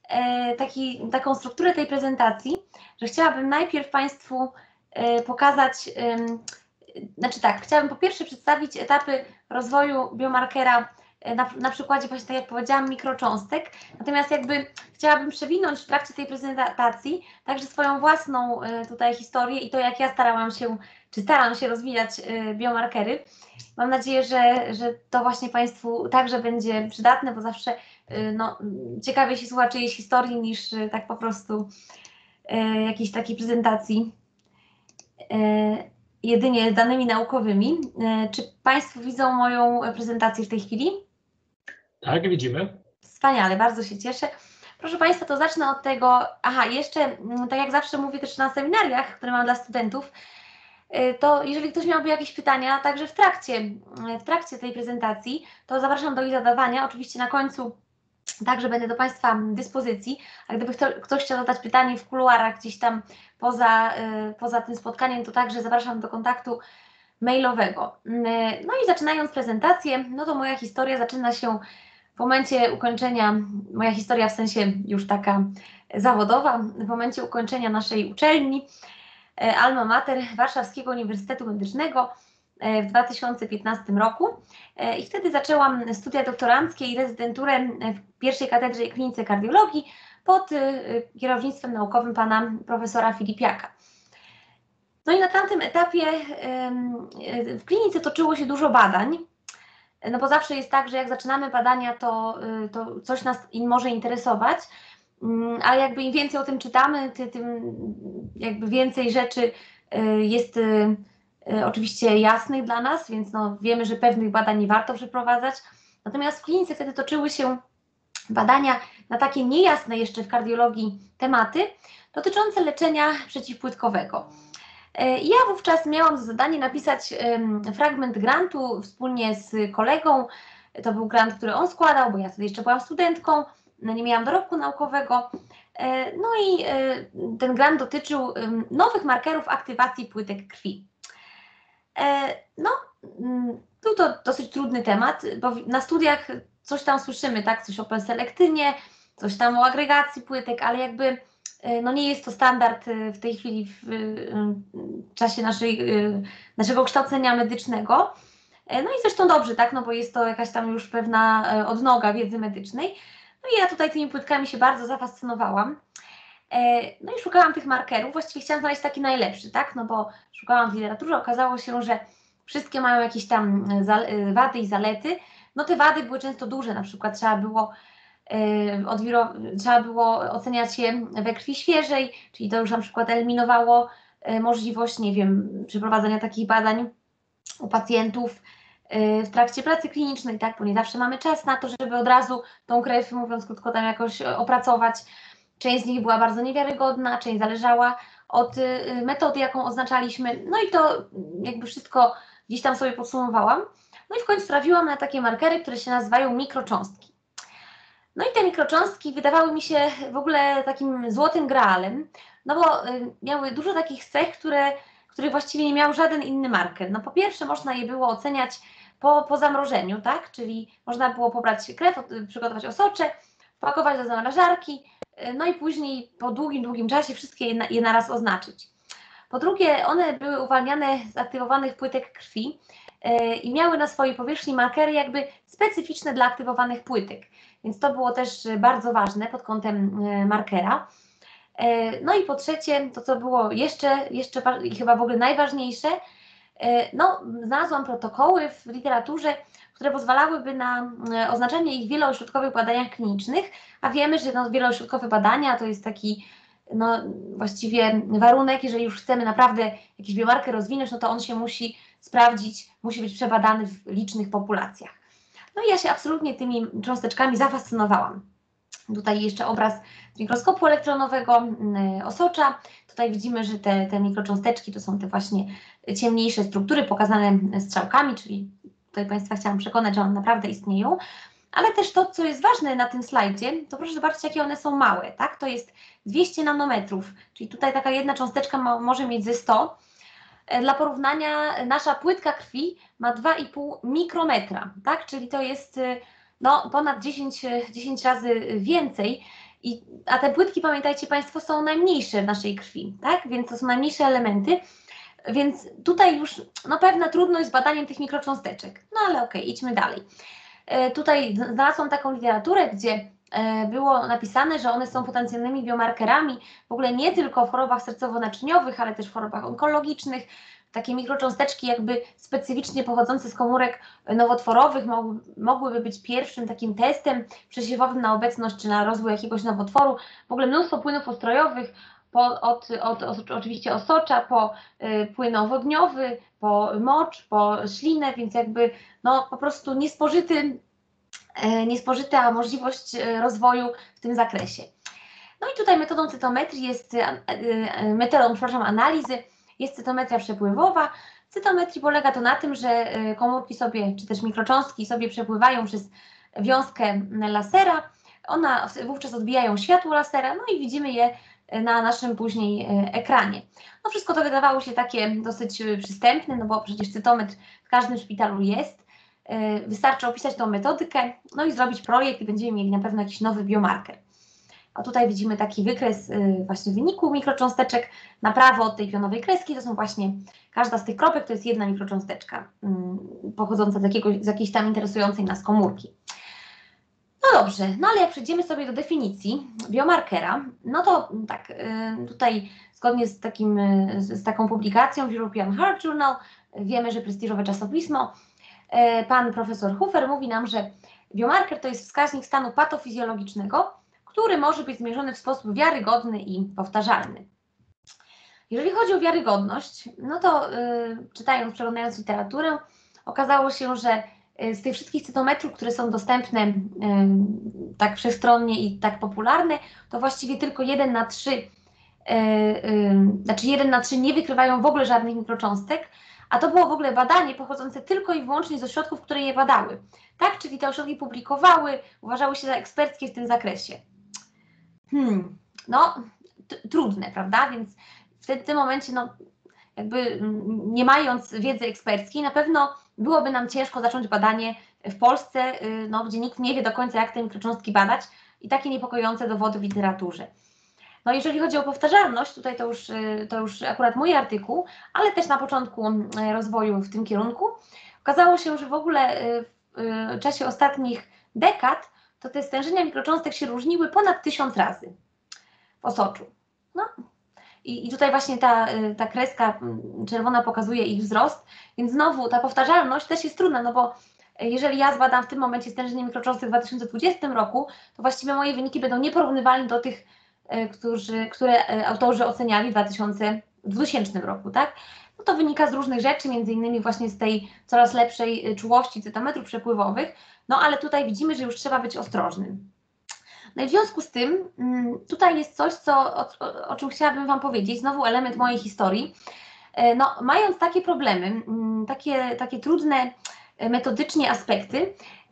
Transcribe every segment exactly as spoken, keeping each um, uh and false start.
e, taki, taką strukturę tej prezentacji, że chciałabym najpierw Państwu e, pokazać, e, znaczy tak, chciałabym po pierwsze przedstawić etapy rozwoju biomarkera na, na przykładzie właśnie, tak jak powiedziałam, mikrocząstek. Natomiast jakby chciałabym przewinąć w trakcie tej prezentacji także swoją własną y, tutaj historię i to, jak ja starałam się, czy staram się rozwijać y, biomarkery. Mam nadzieję, że, że to właśnie Państwu także będzie przydatne, bo zawsze y, no, ciekawie się słucha czyjejś historii niż y, tak po prostu y, jakiejś takiej prezentacji y, jedynie danymi naukowymi. Y, czy Państwo widzą moją prezentację w tej chwili? Tak, widzimy. Wspaniale, bardzo się cieszę. Proszę Państwa, to zacznę od tego, aha, jeszcze, tak jak zawsze mówię też na seminariach, które mam dla studentów, to jeżeli ktoś miałby jakieś pytania, także w trakcie, w trakcie tej prezentacji, to zapraszam do ich zadawania. Oczywiście na końcu także będę do Państwa dyspozycji, a gdyby kto, ktoś chciał zadać pytanie w kuluarach gdzieś tam poza, poza tym spotkaniem, to także zapraszam do kontaktu mailowego. No i zaczynając prezentację, no to moja historia zaczyna się w momencie ukończenia, moja historia w sensie już taka zawodowa, w momencie ukończenia naszej uczelni, Alma Mater Warszawskiego Uniwersytetu Medycznego w dwa tysiące piętnastym roku i wtedy zaczęłam studia doktoranckie i rezydenturę w pierwszej katedrze i klinice kardiologii pod kierownictwem naukowym pana profesora Filipiaka. No i na tamtym etapie w klinice toczyło się dużo badań, no bo zawsze jest tak, że jak zaczynamy badania, to, to coś nas może interesować, ale jakby im więcej o tym czytamy, tym jakby więcej rzeczy jest oczywiście jasnych dla nas, więc no wiemy, że pewnych badań nie warto przeprowadzać. Natomiast w klinice wtedy toczyły się badania na takie niejasne jeszcze w kardiologii tematy dotyczące leczenia przeciwpłytkowego. Ja wówczas miałam za zadanie napisać fragment grantu wspólnie z kolegą. To był grant, który on składał, bo ja wtedy jeszcze byłam studentką, nie miałam dorobku naukowego. No i ten grant dotyczył nowych markerów aktywacji płytek krwi. No, był to dosyć trudny temat, bo na studiach coś tam słyszymy, tak, coś o preselektynie, coś tam o agregacji płytek, ale jakby no nie jest to standard w tej chwili w, w czasie naszej, naszego kształcenia medycznego. No i zresztą dobrze, tak, no bo jest to jakaś tam już pewna odnoga wiedzy medycznej. No i ja tutaj tymi płytkami się bardzo zafascynowałam. No i szukałam tych markerów, właściwie chciałam znaleźć taki najlepszy, tak, no bo szukałam w literaturze, okazało się, że wszystkie mają jakieś tam wady i zalety. No te wady były często duże, na przykład trzeba było trzeba było oceniać je we krwi świeżej, czyli to już na przykład eliminowało możliwość, nie wiem, przeprowadzenia takich badań u pacjentów w trakcie pracy klinicznej, tak, bo nie zawsze mamy czas na to, żeby od razu tą krew, mówiąc krótko, tam jakoś opracować. Część z nich była bardzo niewiarygodna, część zależała od metody, jaką oznaczaliśmy, no i to jakby wszystko gdzieś tam sobie podsumowałam. No i w końcu trafiłam na takie markery, które się nazywają mikrocząstki. No i te mikrocząstki wydawały mi się w ogóle takim złotym graalem, no bo y, miały dużo takich cech, które, których właściwie nie miał żaden inny marker. No po pierwsze można je było oceniać po, po zamrożeniu, tak, czyli można było pobrać krew, przygotować osocze, wpakować do zamrażarki, y, no i później po długim, długim czasie wszystkie je, na, je naraz oznaczyć. Po drugie, one były uwalniane z aktywowanych płytek krwi y, i miały na swojej powierzchni markery jakby specyficzne dla aktywowanych płytek. Więc to było też bardzo ważne pod kątem markera. No i po trzecie, to co było jeszcze, jeszcze chyba w ogóle najważniejsze, no znalazłam protokoły w literaturze, które pozwalałyby na oznaczenie ich w wieloośrodkowych badaniach klinicznych, a wiemy, że no, wieloośrodkowe badania to jest taki no, właściwie warunek, jeżeli już chcemy naprawdę jakiś biomarker rozwinąć, no to on się musi sprawdzić, musi być przebadany w licznych populacjach. No i ja się absolutnie tymi cząsteczkami zafascynowałam. Tutaj jeszcze obraz z mikroskopu elektronowego osocza. Tutaj widzimy, że te, te mikrocząsteczki to są te właśnie ciemniejsze struktury pokazane strzałkami, czyli tutaj Państwa chciałam przekonać, że one naprawdę istnieją. Ale też to, co jest ważne na tym slajdzie, to proszę zobaczyć, jakie one są małe, tak? To jest dwieście nanometrów, czyli tutaj taka jedna cząsteczka ma, może mieć ze sto. Dla porównania nasza płytka krwi ma dwa i pół mikrometra, tak? Czyli to jest no, ponad dziesięć, dziesięć razy więcej I, a te płytki, pamiętajcie Państwo, są najmniejsze w naszej krwi, tak? Więc to są najmniejsze elementy, więc tutaj już no, pewna trudność z badaniem tych mikrocząsteczek. No ale okej, okay, idźmy dalej. E, tutaj znalazłam taką literaturę, gdzie e, było napisane, że one są potencjalnymi biomarkerami, w ogóle nie tylko w chorobach sercowo-naczyniowych, ale też w chorobach onkologicznych. Takie mikrocząsteczki jakby specyficznie pochodzące z komórek nowotworowych mogły, mogłyby być pierwszym takim testem przesiewowym na obecność czy na rozwój jakiegoś nowotworu. W ogóle mnóstwo płynów ustrojowych, po, od, od, od oczywiście osocza, po y, płyn owodniowy, po mocz, po ślinę, więc jakby no po prostu niespożyty, y, niespożyta możliwość y, rozwoju w tym zakresie. No i tutaj metodą cytometrii jest, y, y, metodą, przepraszam, analizy jest cytometria przepływowa. W cytometrii polega to na tym, że komórki sobie, czy też mikrocząstki sobie przepływają przez wiązkę lasera, ona wówczas odbijają światło lasera, no i widzimy je na naszym później ekranie. No wszystko to wydawało się takie dosyć przystępne, no bo przecież cytometr w każdym szpitalu jest. Wystarczy opisać tą metodykę, no i zrobić projekt i będziemy mieli na pewno jakiś nowy biomarker. A tutaj widzimy taki wykres właśnie wyniku mikrocząsteczek. Na prawo od tej pionowej kreski to są właśnie, każda z tych kropek to jest jedna mikrocząsteczka pochodząca z, jakiegoś, z jakiejś tam interesującej nas komórki. No dobrze, no ale jak przejdziemy sobie do definicji biomarkera, no to tak, tutaj zgodnie z, takim, z taką publikacją w European Heart Journal, wiemy, że prestiżowe czasopismo, pan profesor Hufer mówi nam, że biomarker to jest wskaźnik stanu patofizjologicznego, który może być zmierzony w sposób wiarygodny i powtarzalny. Jeżeli chodzi o wiarygodność, no to yy, czytając, przeglądając literaturę, okazało się, że yy, z tych wszystkich cytometrów, które są dostępne yy, tak wszechstronnie i tak popularne, to właściwie tylko jeden na trzy, yy, yy, znaczy jeden na trzy nie wykrywają w ogóle żadnych mikrocząstek, a to było w ogóle badanie pochodzące tylko i wyłącznie z ośrodków, które je badały. Tak, czyli te ośrodki publikowały, uważały się za eksperckie w tym zakresie. Hmm, no, trudne, prawda? Więc w tym, w tym momencie, no, jakby nie mając wiedzy eksperckiej, na pewno byłoby nam ciężko zacząć badanie w Polsce, no, gdzie nikt nie wie do końca, jak te mikrocząstki badać i takie niepokojące dowody w literaturze. No, jeżeli chodzi o powtarzalność, tutaj to już, to już akurat mój artykuł, ale też na początku rozwoju w tym kierunku, okazało się, że w ogóle w czasie ostatnich dekad to te stężenia mikrocząstek się różniły ponad tysiąc razy w osoczu. No. I, I tutaj właśnie ta, ta kreska czerwona pokazuje ich wzrost, więc znowu ta powtarzalność też jest trudna, no bo jeżeli ja zbadam w tym momencie stężenie mikrocząstek w dwa tysiące dwudziestym roku, to właściwie moje wyniki będą nieporównywalne do tych, którzy, które autorzy oceniali w dwa tysiące dwudziestym roku, tak? No to wynika z różnych rzeczy, między innymi właśnie z tej coraz lepszej czułości cytometrów przepływowych, no ale tutaj widzimy, że już trzeba być ostrożnym. No i w związku z tym tutaj jest coś, co, o, o czym chciałabym Wam powiedzieć, znowu element mojej historii. No, mając takie problemy, takie, takie trudne metodycznie aspekty,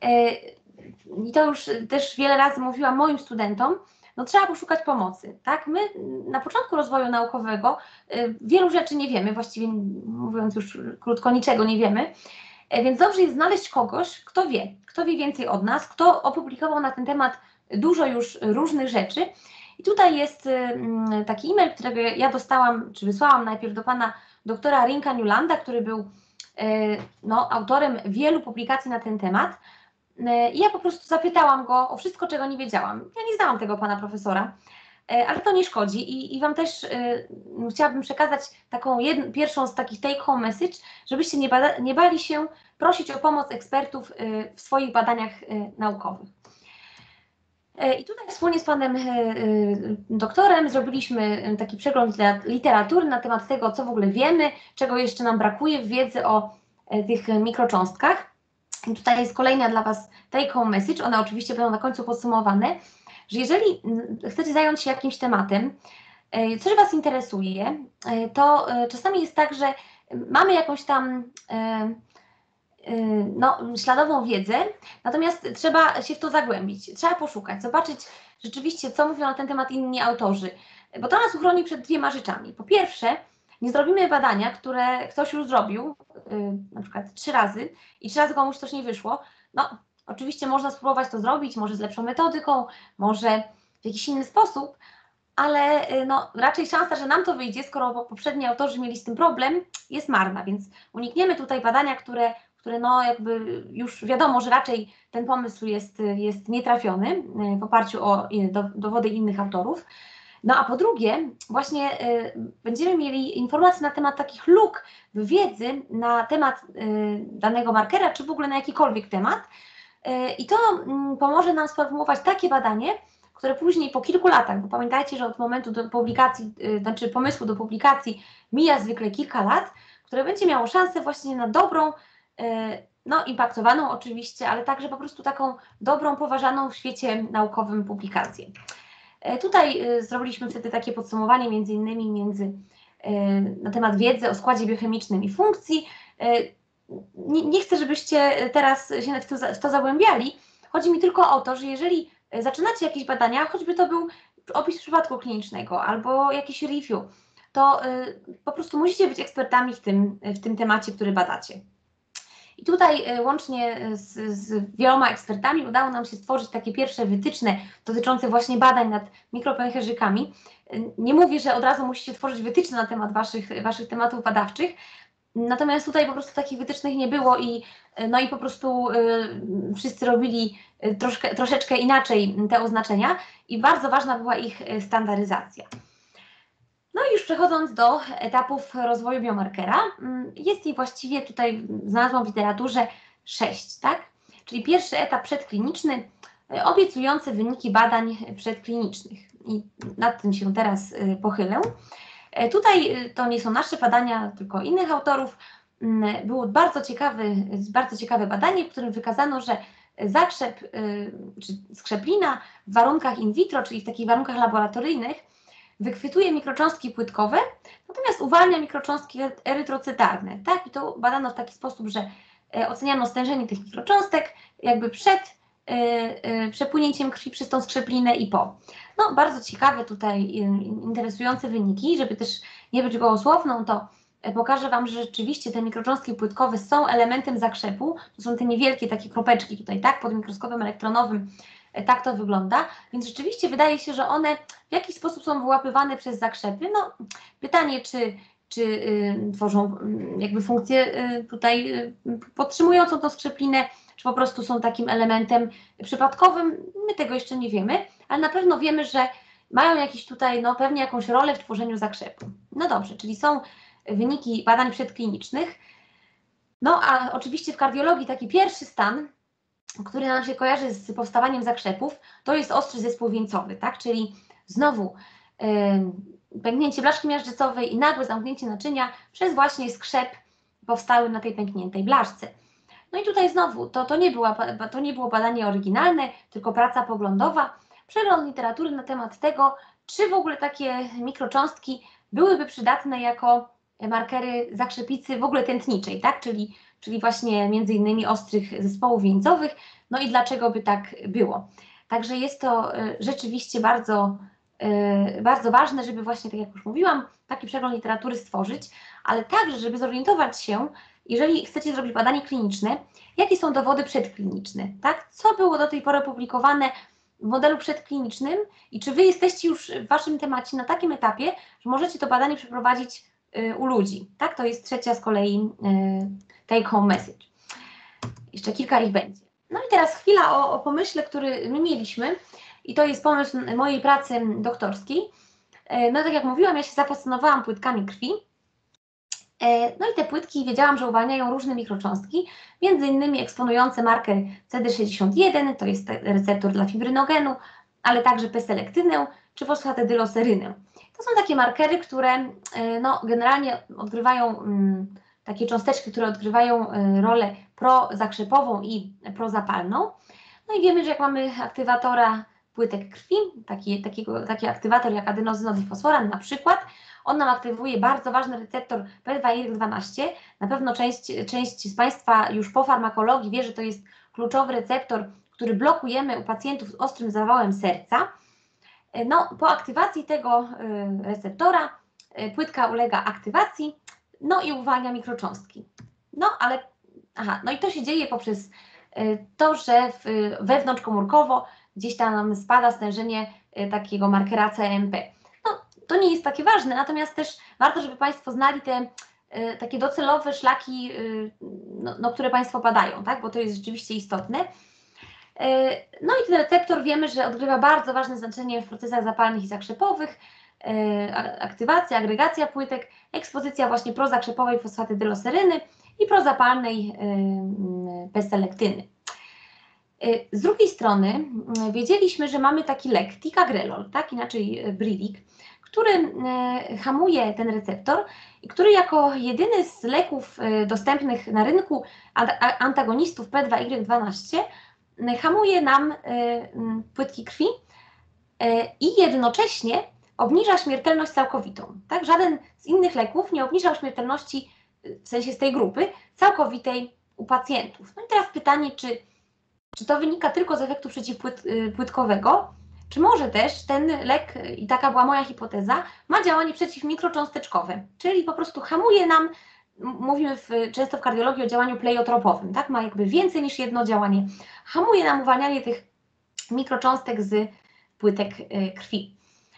i to już też wiele razy mówiłam moim studentom, no trzeba poszukać pomocy, tak? My na początku rozwoju naukowego wielu rzeczy nie wiemy, właściwie mówiąc już krótko, niczego nie wiemy, więc dobrze jest znaleźć kogoś, kto wie, kto wie więcej od nas, kto opublikował na ten temat dużo już różnych rzeczy. I tutaj jest taki e-mail, którego ja dostałam, czy wysłałam najpierw do pana doktora Rinka Newlanda, który był no, autorem wielu publikacji na ten temat. I ja po prostu zapytałam go o wszystko, czego nie wiedziałam. Ja nie znałam tego pana profesora, ale to nie szkodzi i, i Wam też y, chciałabym przekazać taką jedną, pierwszą z takich take-home message, żebyście nie, bada, nie bali się prosić o pomoc ekspertów y, w swoich badaniach y, naukowych. Y, I tutaj wspólnie z panem y, y, doktorem zrobiliśmy taki przegląd literatury na temat tego, co w ogóle wiemy, czego jeszcze nam brakuje w wiedzy o y, tych mikrocząstkach. I tutaj jest kolejna dla Was take-home message, one oczywiście będą na końcu podsumowane, że jeżeli chcecie zająć się jakimś tematem, coś Was interesuje, to czasami jest tak, że mamy jakąś tam no, śladową wiedzę, natomiast trzeba się w to zagłębić, trzeba poszukać, zobaczyć rzeczywiście, co mówią na ten temat inni autorzy, bo to nas uchroni przed dwiema rzeczami. Po pierwsze, nie zrobimy badania, które ktoś już zrobił, na przykład trzy razy i trzy razy komuś coś nie wyszło. No, oczywiście można spróbować to zrobić, może z lepszą metodyką, może w jakiś inny sposób, ale no, raczej szansa, że nam to wyjdzie, skoro poprzedni autorzy mieli z tym problem, jest marna, więc unikniemy tutaj badania, które, które no jakby już wiadomo, że raczej ten pomysł jest, jest nietrafiony w oparciu o do, dowody innych autorów. No a po drugie, właśnie y, będziemy mieli informacje na temat takich luk w wiedzy na temat y, danego markera, czy w ogóle na jakikolwiek temat. Y, I to y, pomoże nam sformułować takie badanie, które później po kilku latach, bo pamiętajcie, że od momentu do publikacji, y, znaczy pomysłu do publikacji mija zwykle kilka lat, które będzie miało szansę właśnie na dobrą, y, no impaktowaną oczywiście, ale także po prostu taką dobrą, poważaną w świecie naukowym publikację. Tutaj y, zrobiliśmy wtedy takie podsumowanie między innymi między, y, na temat wiedzy o składzie biochemicznym i funkcji. Y, nie, nie chcę, żebyście teraz się w to, w to zagłębiali. Chodzi mi tylko o to, że jeżeli zaczynacie jakieś badania, choćby to był opis przypadku klinicznego albo jakiś review, to y, po prostu musicie być ekspertami w tym, w tym temacie, który badacie. I tutaj łącznie z, z wieloma ekspertami udało nam się stworzyć takie pierwsze wytyczne dotyczące właśnie badań nad mikropęcherzykami. Nie mówię, że od razu musicie tworzyć wytyczne na temat waszych, waszych tematów badawczych, natomiast tutaj po prostu takich wytycznych nie było i, no i po prostu y, wszyscy robili troszkę, troszeczkę inaczej te oznaczenia i bardzo ważna była ich standaryzacja. No i już przechodząc do etapów rozwoju biomarkera, jest ich właściwie tutaj, znalazłam w literaturze sześć, tak? Czyli pierwszy etap przedkliniczny, obiecujące wyniki badań przedklinicznych. I nad tym się teraz pochylę. Tutaj to nie są nasze badania, tylko innych autorów. Było bardzo ciekawe, bardzo ciekawe badanie, w którym wykazano, że zakrzep, czy skrzeplina w warunkach in vitro, czyli w takich warunkach laboratoryjnych, wychwytuje mikrocząstki płytkowe, natomiast uwalnia mikrocząstki erytrocytarne. Tak? I to badano w taki sposób, że e, oceniano stężenie tych mikrocząstek jakby przed e, e, przepłynięciem krwi przez tą skrzeplinę i po. No, bardzo ciekawe tutaj, e, interesujące wyniki. Żeby też nie być gołosłowną, to e, pokażę Wam, że rzeczywiście te mikrocząstki płytkowe są elementem zakrzepu. To są te niewielkie takie kropeczki tutaj, tak, pod mikroskopem elektronowym. Tak to wygląda, więc rzeczywiście wydaje się, że one w jakiś sposób są wyłapywane przez zakrzepy. No, pytanie, czy, czy y, tworzą y, jakby funkcję y, tutaj y, podtrzymującą tą skrzeplinę, czy po prostu są takim elementem przypadkowym, my tego jeszcze nie wiemy, ale na pewno wiemy, że mają jakiś tutaj, no pewnie jakąś rolę w tworzeniu zakrzepu. No dobrze, czyli są wyniki badań przedklinicznych. No a oczywiście w kardiologii taki pierwszy stan, który nam się kojarzy z powstawaniem zakrzepów, to jest ostry zespół wieńcowy, tak? Czyli znowu yy, pęknięcie blaszki miażdżycowej i nagłe zamknięcie naczynia przez właśnie skrzep powstały na tej pękniętej blaszce. No i tutaj znowu, to, to, nie, była, to nie było badanie oryginalne, tylko praca poglądowa, przegląd literatury na temat tego, czy w ogóle takie mikrocząstki byłyby przydatne jako markery zakrzepicy w ogóle tętniczej, tak? Czyli czyli właśnie między innymi ostrych zespołów wieńcowych, no i dlaczego by tak było. Także jest to y, rzeczywiście bardzo, y, bardzo ważne, żeby właśnie, tak jak już mówiłam, taki przegląd literatury stworzyć, ale także, żeby zorientować się, jeżeli chcecie zrobić badanie kliniczne, jakie są dowody przedkliniczne, tak? Co było do tej pory publikowane w modelu przedklinicznym i czy Wy jesteście już w Waszym temacie na takim etapie, że możecie to badanie przeprowadzić y, u ludzi, tak? To jest trzecia z kolei y, take home message. Jeszcze kilka ich będzie. No i teraz chwila o, o pomyśle, który my mieliśmy i to jest pomysł mojej pracy doktorskiej. No tak jak mówiłam, ja się zafascynowałam płytkami krwi. No i te płytki wiedziałam, że uwalniają różne mikrocząstki, między innymi eksponujące marker C D sześćdziesiąt jeden, to jest receptor dla fibrynogenu, ale także P-selektynę czy fosfatedyloserynę. To są takie markery, które no, generalnie odgrywają um, takie cząsteczki, które odgrywają y, rolę prozakrzepową i prozapalną. No i wiemy, że jak mamy aktywatora płytek krwi, taki, takiego, taki aktywator jak adenozynodifosforan na przykład, on nam aktywuje bardzo ważny receptor P dwa Y dwanaście. Na pewno część, część z Państwa już po farmakologii wie, że to jest kluczowy receptor, który blokujemy u pacjentów z ostrym zawałem serca. No, po aktywacji tego y, receptora y, płytka ulega aktywacji, no i uwalnia mikrocząstki. No, ale, aha, no i to się dzieje poprzez y, to, że w, wewnątrzkomórkowo gdzieś tam spada stężenie takiego markera C M P. No, to nie jest takie ważne, natomiast też warto, żeby Państwo znali te takie docelowe szlaki, no, no, które Państwo badają, tak? Bo to jest rzeczywiście istotne. No i ten receptor wiemy, że odgrywa bardzo ważne znaczenie w procesach zapalnych i zakrzepowych, aktywacja, agregacja płytek, ekspozycja właśnie prozakrzepowej fosfatydyloseryny i prozapalnej P-selektyny. Z drugiej strony wiedzieliśmy, że mamy taki lek ticagrelol, tak, inaczej Brivic, który hamuje ten receptor i który jako jedyny z leków dostępnych na rynku antagonistów P dwa Y dwanaście hamuje nam płytki krwi i jednocześnie obniża śmiertelność całkowitą. Tak? Żaden z innych leków nie obniżał śmiertelności, w sensie z tej grupy, całkowitej u pacjentów. No i teraz pytanie, czy, czy to wynika tylko z efektu przeciwpłytkowego, czy może też ten lek, i taka była moja hipoteza, ma działanie przeciwmikrocząsteczkowe, czyli po prostu hamuje nam, mówimy w, często w kardiologii o działaniu pleiotropowym, tak? Ma jakby więcej niż jedno działanie, hamuje nam uwalnianie tych mikrocząstek z płytek krwi.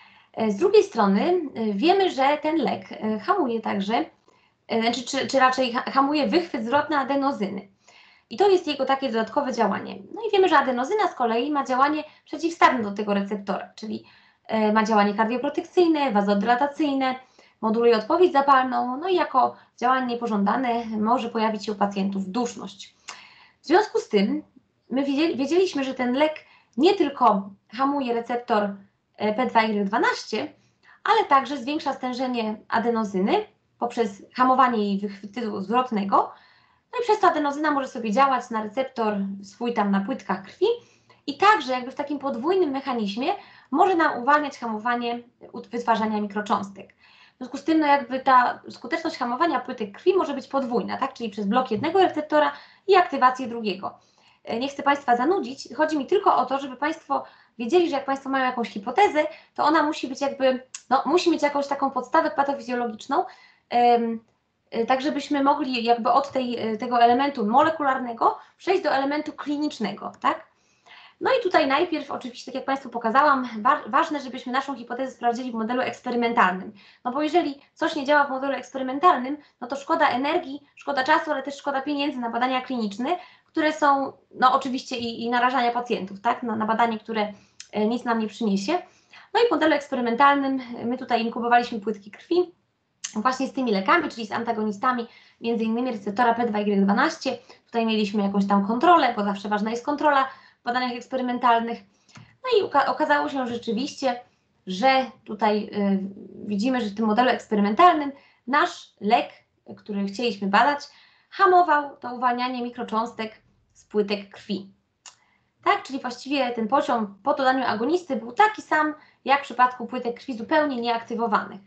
Z drugiej strony wiemy, że ten lek hamuje także, znaczy, czy, czy raczej hamuje wychwyt zwrotny adenozyny. I to jest jego takie dodatkowe działanie. No i wiemy, że adenozyna z kolei ma działanie przeciwstawne do tego receptora, czyli ma działanie kardioprotekcyjne, wazodylatacyjne, moduluje odpowiedź zapalną, no i jako działanie niepożądane może pojawić się u pacjentów duszność. W związku z tym my wiedzieliśmy, że ten lek nie tylko hamuje receptor P dwa Y dwanaście, ale także zwiększa stężenie adenozyny poprzez hamowanie jej wychwytu zwrotnego. No i przez to adenozyna może sobie działać na receptor swój tam na płytkach krwi i także jakby w takim podwójnym mechanizmie może nam uwalniać hamowanie wytwarzania mikrocząstek. W związku z tym no jakby ta skuteczność hamowania płytek krwi może być podwójna, tak? Czyli przez blok jednego receptora i aktywację drugiego. Nie chcę Państwa zanudzić, chodzi mi tylko o to, żeby Państwo wiedzieli, że jak Państwo mają jakąś hipotezę, to ona musi być jakby, no musi mieć jakąś taką podstawę patofizjologiczną, ym, tak żebyśmy mogli jakby od tej, tego elementu molekularnego przejść do elementu klinicznego, tak? No i tutaj najpierw oczywiście, tak jak Państwu pokazałam, wa ważne, żebyśmy naszą hipotezę sprawdzili w modelu eksperymentalnym. No bo jeżeli coś nie działa w modelu eksperymentalnym, no to szkoda energii, szkoda czasu, ale też szkoda pieniędzy na badania kliniczne, które są, no oczywiście i, i narażania pacjentów, tak? Na, na badanie, które e, nic nam nie przyniesie. No i w modelu eksperymentalnym my tutaj inkubowaliśmy płytki krwi właśnie z tymi lekami, czyli z antagonistami, między innymi receptora P dwa Y dwanaście. Tutaj mieliśmy jakąś tam kontrolę, bo zawsze ważna jest kontrola w badaniach eksperymentalnych. No i okazało się rzeczywiście, że tutaj y, widzimy, że w tym modelu eksperymentalnym nasz lek, który chcieliśmy badać, hamował to uwalnianie mikrocząstek z płytek krwi. Tak, czyli właściwie ten poziom po dodaniu agonisty był taki sam, jak w przypadku płytek krwi zupełnie nieaktywowanych.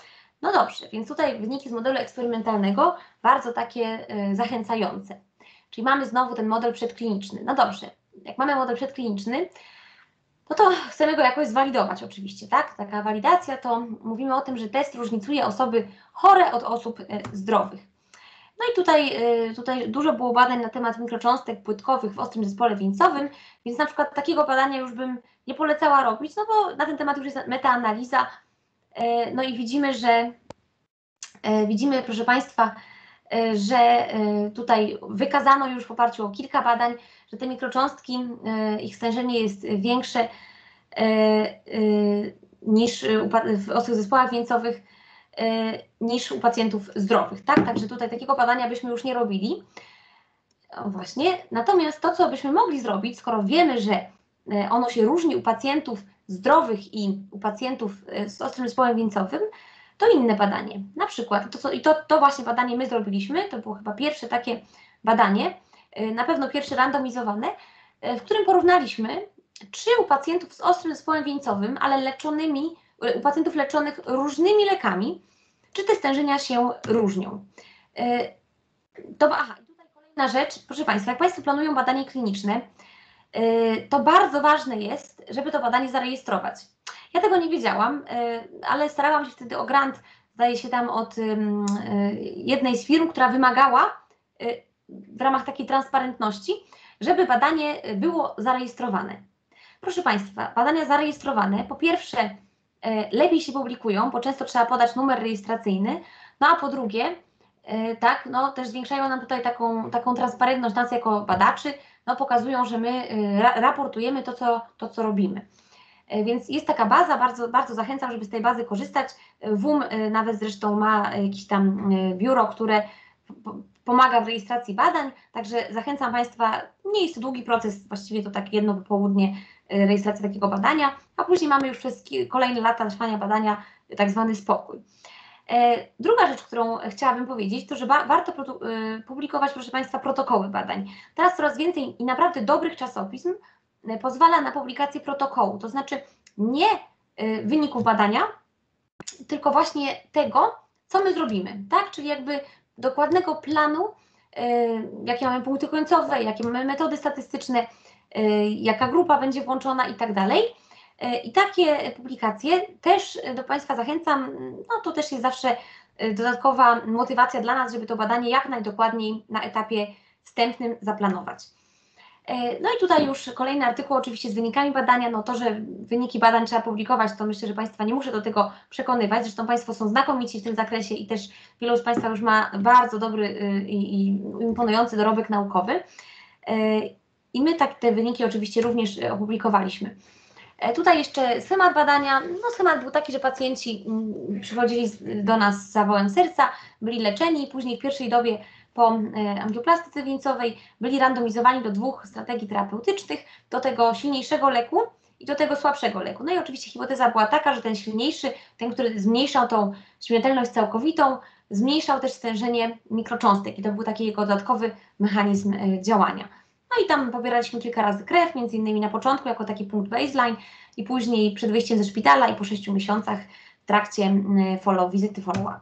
No dobrze, więc tutaj wyniki z modelu eksperymentalnego bardzo takie y, zachęcające. Czyli mamy znowu ten model przedkliniczny. No dobrze, jak mamy model przedkliniczny, no to chcemy go jakoś zwalidować oczywiście, tak? Taka walidacja to mówimy o tym, że test różnicuje osoby chore od osób y, zdrowych. No i tutaj, y, tutaj dużo było badań na temat mikrocząstek płytkowych w ostrym zespole wieńcowym, więc na przykład takiego badania już bym nie polecała robić, no bo na ten temat już jest metaanaliza. No i widzimy, że widzimy, proszę Państwa, że tutaj wykazano już w oparciu o kilka badań, że te mikrocząstki, ich stężenie jest większe niż w ostrych zespołach wieńcowych niż u pacjentów zdrowych, tak? Także tutaj takiego badania byśmy już nie robili. O właśnie. Natomiast to, co byśmy mogli zrobić, skoro wiemy, że ono się różni u pacjentów zdrowych i u pacjentów z ostrym zespołem wieńcowym, to inne badanie. Na przykład, to, co, i to, to właśnie badanie my zrobiliśmy, to było chyba pierwsze takie badanie, na pewno pierwsze randomizowane, w którym porównaliśmy, czy u pacjentów z ostrym zespołem wieńcowym, ale leczonymi, u pacjentów leczonych różnymi lekami, czy te stężenia się różnią. To, aha, tutaj kolejna rzecz, proszę Państwa, jak Państwo planują badanie kliniczne, to bardzo ważne jest, żeby to badanie zarejestrować. Ja tego nie wiedziałam, ale starałam się wtedy o grant, zdaje się tam od jednej z firm, która wymagała w ramach takiej transparentności, żeby badanie było zarejestrowane. Proszę Państwa, badania zarejestrowane, po pierwsze lepiej się publikują, bo często trzeba podać numer rejestracyjny, no a po drugie, tak, no też zwiększają nam tutaj taką, taką transparentność nas jako badaczy, no pokazują, że my ra raportujemy to co, to, co robimy. Więc jest taka baza, bardzo, bardzo zachęcam, żeby z tej bazy korzystać. W U M nawet zresztą ma jakieś tam biuro, które pomaga w rejestracji badań, także zachęcam Państwa, nie jest to długi proces, właściwie to tak jedno popołudnie rejestracji takiego badania, a później mamy już przez kolejne lata trwania badania tak zwany spokój. Druga rzecz, którą chciałabym powiedzieć, to że warto publikować, proszę Państwa, protokoły badań. Teraz coraz więcej i naprawdę dobrych czasopism pozwala na publikację protokołu, to znaczy nie wyników badania, tylko właśnie tego, co my zrobimy, tak? Czyli jakby dokładnego planu, jakie mamy punkty końcowe, jakie mamy metody statystyczne, jaka grupa będzie włączona i tak dalej. I takie publikacje też do Państwa zachęcam, no to też jest zawsze dodatkowa motywacja dla nas, żeby to badanie jak najdokładniej na etapie wstępnym zaplanować. No i tutaj już kolejny artykuł oczywiście z wynikami badania, no to, że wyniki badań trzeba publikować, to myślę, że Państwa nie muszę do tego przekonywać, zresztą Państwo są znakomici w tym zakresie i też wielu z Państwa już ma bardzo dobry i, i imponujący dorobek naukowy. I my tak te wyniki oczywiście również opublikowaliśmy. Tutaj jeszcze schemat badania. No schemat był taki, że pacjenci przychodzili do nas z zawałem serca, byli leczeni, później w pierwszej dobie po angioplastyce wieńcowej byli randomizowani do dwóch strategii terapeutycznych, do tego silniejszego leku i do tego słabszego leku. No i oczywiście hipoteza była taka, że ten silniejszy, ten, który zmniejszał tą śmiertelność całkowitą, zmniejszał też stężenie mikrocząstek i to był taki jego dodatkowy mechanizm działania. No i tam pobieraliśmy kilka razy krew, między innymi na początku jako taki punkt baseline i później przed wyjściem ze szpitala i po sześciu miesiącach w trakcie follow, wizyty follow-up.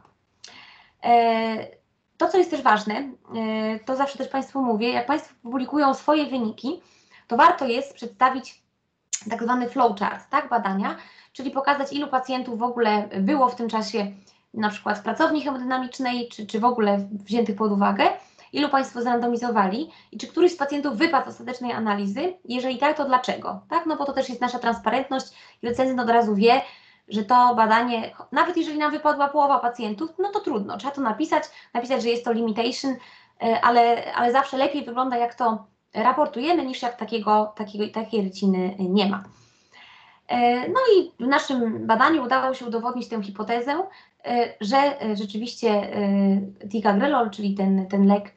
To, co jest też ważne, to zawsze też Państwu mówię, jak Państwo publikują swoje wyniki, to warto jest przedstawić tak zwany flowchart, tak, badania, czyli pokazać, ilu pacjentów w ogóle było w tym czasie na przykład w pracowni hemodynamicznej, czy, czy w ogóle wziętych pod uwagę, ilu Państwo zrandomizowali i czy któryś z pacjentów wypadł z ostatecznej analizy, jeżeli tak, to dlaczego, tak, no bo to też jest nasza transparentność i recenzent od razu wie, że to badanie, nawet jeżeli nam wypadła połowa pacjentów, no to trudno, trzeba to napisać, napisać, że jest to limitation, ale, ale zawsze lepiej wygląda, jak to raportujemy, niż jak takiego, takiego, takiej ryciny nie ma. No i w naszym badaniu udało się udowodnić tę hipotezę, że rzeczywiście ticagrelol, czyli ten, ten lek,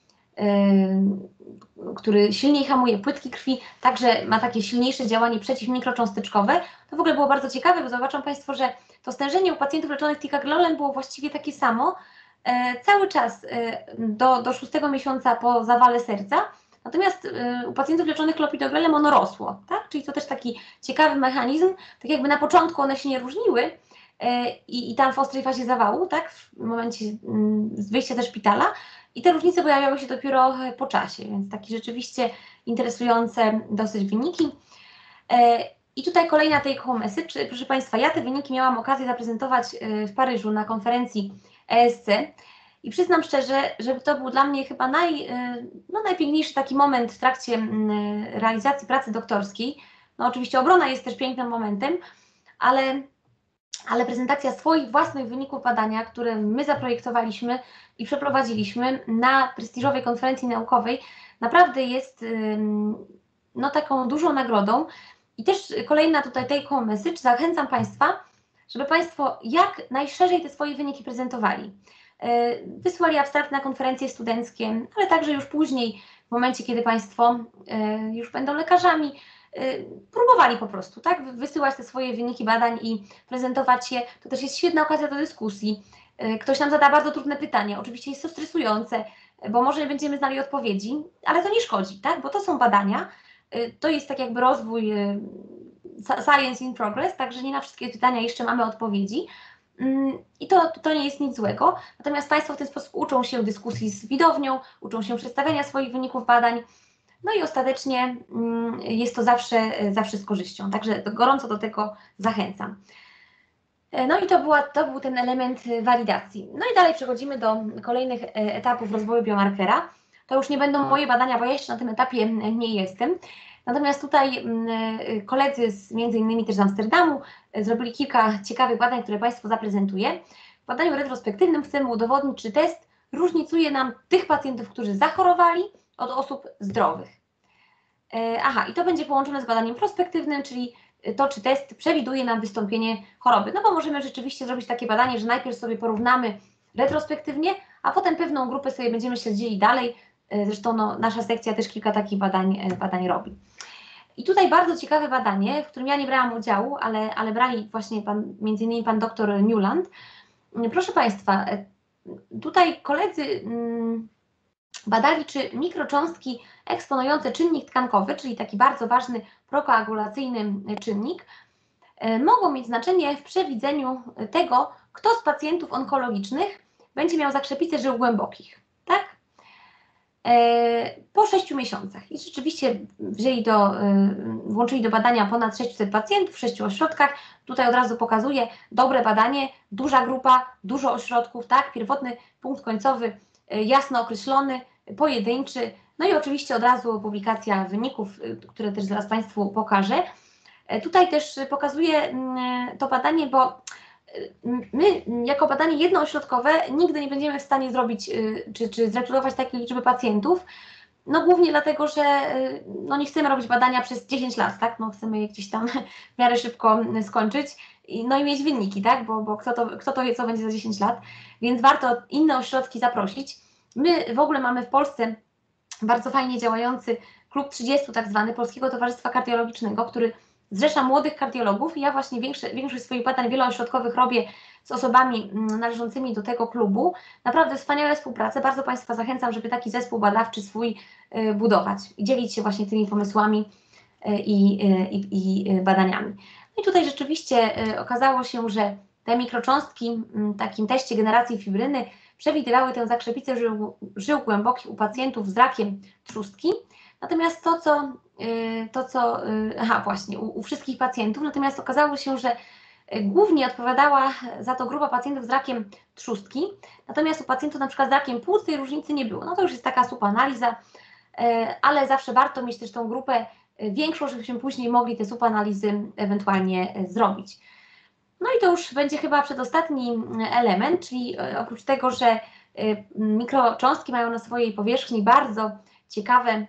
który silniej hamuje płytki krwi, także ma takie silniejsze działanie przeciwmikrocząsteczkowe. To w ogóle było bardzo ciekawe, bo zobaczą Państwo, że to stężenie u pacjentów leczonych ticagrelolem było właściwie takie samo e, cały czas e, do, do szóstego miesiąca po zawale serca, natomiast e, u pacjentów leczonych klopidogrelem ono rosło, tak? Czyli to też taki ciekawy mechanizm, tak jakby na początku one się nie różniły e, i, i tam w ostrej fazie zawału, tak? W momencie mm, wyjścia ze szpitala, i te różnice pojawiały się dopiero po czasie, więc takie rzeczywiście interesujące dosyć wyniki. I tutaj kolejna take home message. Proszę Państwa, ja te wyniki miałam okazję zaprezentować w Paryżu na konferencji E S C i przyznam szczerze, że to był dla mnie chyba naj, no, najpiękniejszy taki moment w trakcie realizacji pracy doktorskiej. No oczywiście obrona jest też pięknym momentem, ale ale prezentacja swoich własnych wyników badania, które my zaprojektowaliśmy i przeprowadziliśmy na prestiżowej konferencji naukowej, naprawdę jest no, taką dużą nagrodą. I też kolejna tutaj take home message, zachęcam Państwa, żeby Państwo jak najszerzej te swoje wyniki prezentowali. Wysłali abstrakt na konferencje studenckie, ale także już później, w momencie, kiedy Państwo już będą lekarzami, próbowali po prostu, tak, wysyłać te swoje wyniki badań i prezentować je. To też jest świetna okazja do dyskusji. Ktoś nam zada bardzo trudne pytanie. Oczywiście jest to stresujące, bo może nie będziemy znali odpowiedzi, ale to nie szkodzi, tak, bo to są badania, to jest tak jakby rozwój science in progress, także nie na wszystkie pytania jeszcze mamy odpowiedzi. I to, to nie jest nic złego. Natomiast Państwo w ten sposób uczą się dyskusji z widownią, uczą się przedstawiania swoich wyników badań. No i ostatecznie jest to zawsze, zawsze z korzyścią, także gorąco do tego zachęcam. No i to, była, to był ten element walidacji. No i dalej przechodzimy do kolejnych etapów rozwoju biomarkera. To już nie będą moje badania, bo ja jeszcze na tym etapie nie jestem. Natomiast tutaj koledzy z, między innymi też z Amsterdamu zrobili kilka ciekawych badań, które Państwu zaprezentuję. W badaniu retrospektywnym chcemy udowodnić, czy test różnicuje nam tych pacjentów, którzy zachorowali, od osób zdrowych. Aha, i to będzie połączone z badaniem prospektywnym, czyli to, czy test przewiduje nam wystąpienie choroby. No bo możemy rzeczywiście zrobić takie badanie, że najpierw sobie porównamy retrospektywnie, a potem pewną grupę sobie będziemy śledzili dalej. Zresztą no, nasza sekcja też kilka takich badań, badań robi. I tutaj bardzo ciekawe badanie, w którym ja nie brałam udziału, ale, ale brali właśnie pan, między innymi pan doktor Newland. Proszę Państwa, tutaj koledzy mm, badali, czy mikrocząstki eksponujące czynnik tkankowy, czyli taki bardzo ważny prokoagulacyjny czynnik, mogą mieć znaczenie w przewidzeniu tego, kto z pacjentów onkologicznych będzie miał zakrzepicę żył głębokich, tak? Po sześciu miesiącach. I rzeczywiście wzięli do, włączyli do badania ponad sześćset pacjentów w sześciu ośrodkach. Tutaj od razu pokazuję dobre badanie, duża grupa, dużo ośrodków, tak? Pierwotny punkt końcowy jasno określony, pojedynczy. No i oczywiście od razu publikacja wyników, które też zaraz Państwu pokażę. Tutaj też pokazuję to badanie, bo my jako badanie jednoośrodkowe nigdy nie będziemy w stanie zrobić czy, czy zrekrutować takiej liczby pacjentów, no głównie dlatego, że no nie chcemy robić badania przez dziesięć lat, tak, no chcemy je gdzieś tam w miarę szybko skończyć, i, no i mieć wyniki, tak, bo, bo kto, to, kto to wie, co będzie za dziesięć lat, więc warto inne ośrodki zaprosić. My w ogóle mamy w Polsce bardzo fajnie działający klub trzydziestu, tak zwany, Polskiego Towarzystwa Kardiologicznego, który zrzesza młodych kardiologów i ja właśnie większość, większość swoich badań wieloośrodkowych robię z osobami należącymi do tego klubu. Naprawdę wspaniałe współprace. Bardzo Państwa zachęcam, żeby taki zespół badawczy swój y, budować i dzielić się właśnie tymi pomysłami y, i, y, i badaniami. No i tutaj rzeczywiście y, okazało się, że te mikrocząstki w takim teście generacji fibryny przewidywały tę zakrzepicę żył, żył głębokich u pacjentów z rakiem trzustki. Natomiast to, co, to, co aha, właśnie, u, u wszystkich pacjentów, natomiast okazało się, że głównie odpowiadała za to grupa pacjentów z rakiem trzustki, natomiast u pacjentów na przykład z rakiem płuc tej różnicy nie było. No to już jest taka subanaliza, ale zawsze warto mieć też tą grupę większą, żebyśmy później mogli te subanalizy ewentualnie zrobić. No i to już będzie chyba przedostatni element, czyli oprócz tego, że mikrocząstki mają na swojej powierzchni bardzo ciekawe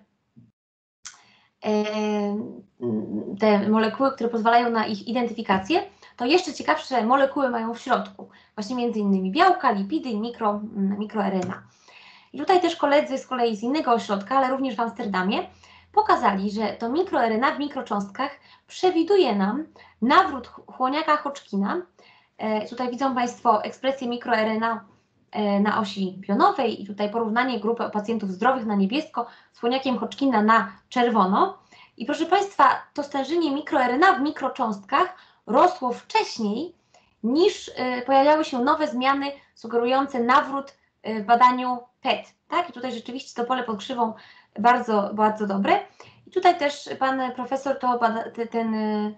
te molekuły, które pozwalają na ich identyfikację, to jeszcze ciekawsze molekuły mają w środku, właśnie między innymi białka, lipidy i mikro, mikroRNA. I tutaj też koledzy z kolei z innego ośrodka, ale również w Amsterdamie, pokazali, że to mikroRNA w mikrocząstkach przewiduje nam nawrót chłoniaka Hodgkina. E, tutaj widzą Państwo ekspresję mikroRNA e, na osi pionowej i tutaj porównanie grupy pacjentów zdrowych na niebiesko z chłoniakiem Hodgkina na czerwono. I proszę Państwa, to stężenie mikroRNA w mikrocząstkach rosło wcześniej niż e, pojawiały się nowe zmiany sugerujące nawrót e, w badaniu P E T. Tak? I tutaj rzeczywiście to pole pod krzywą bardzo, bardzo dobre. I tutaj też pan profesor to ten,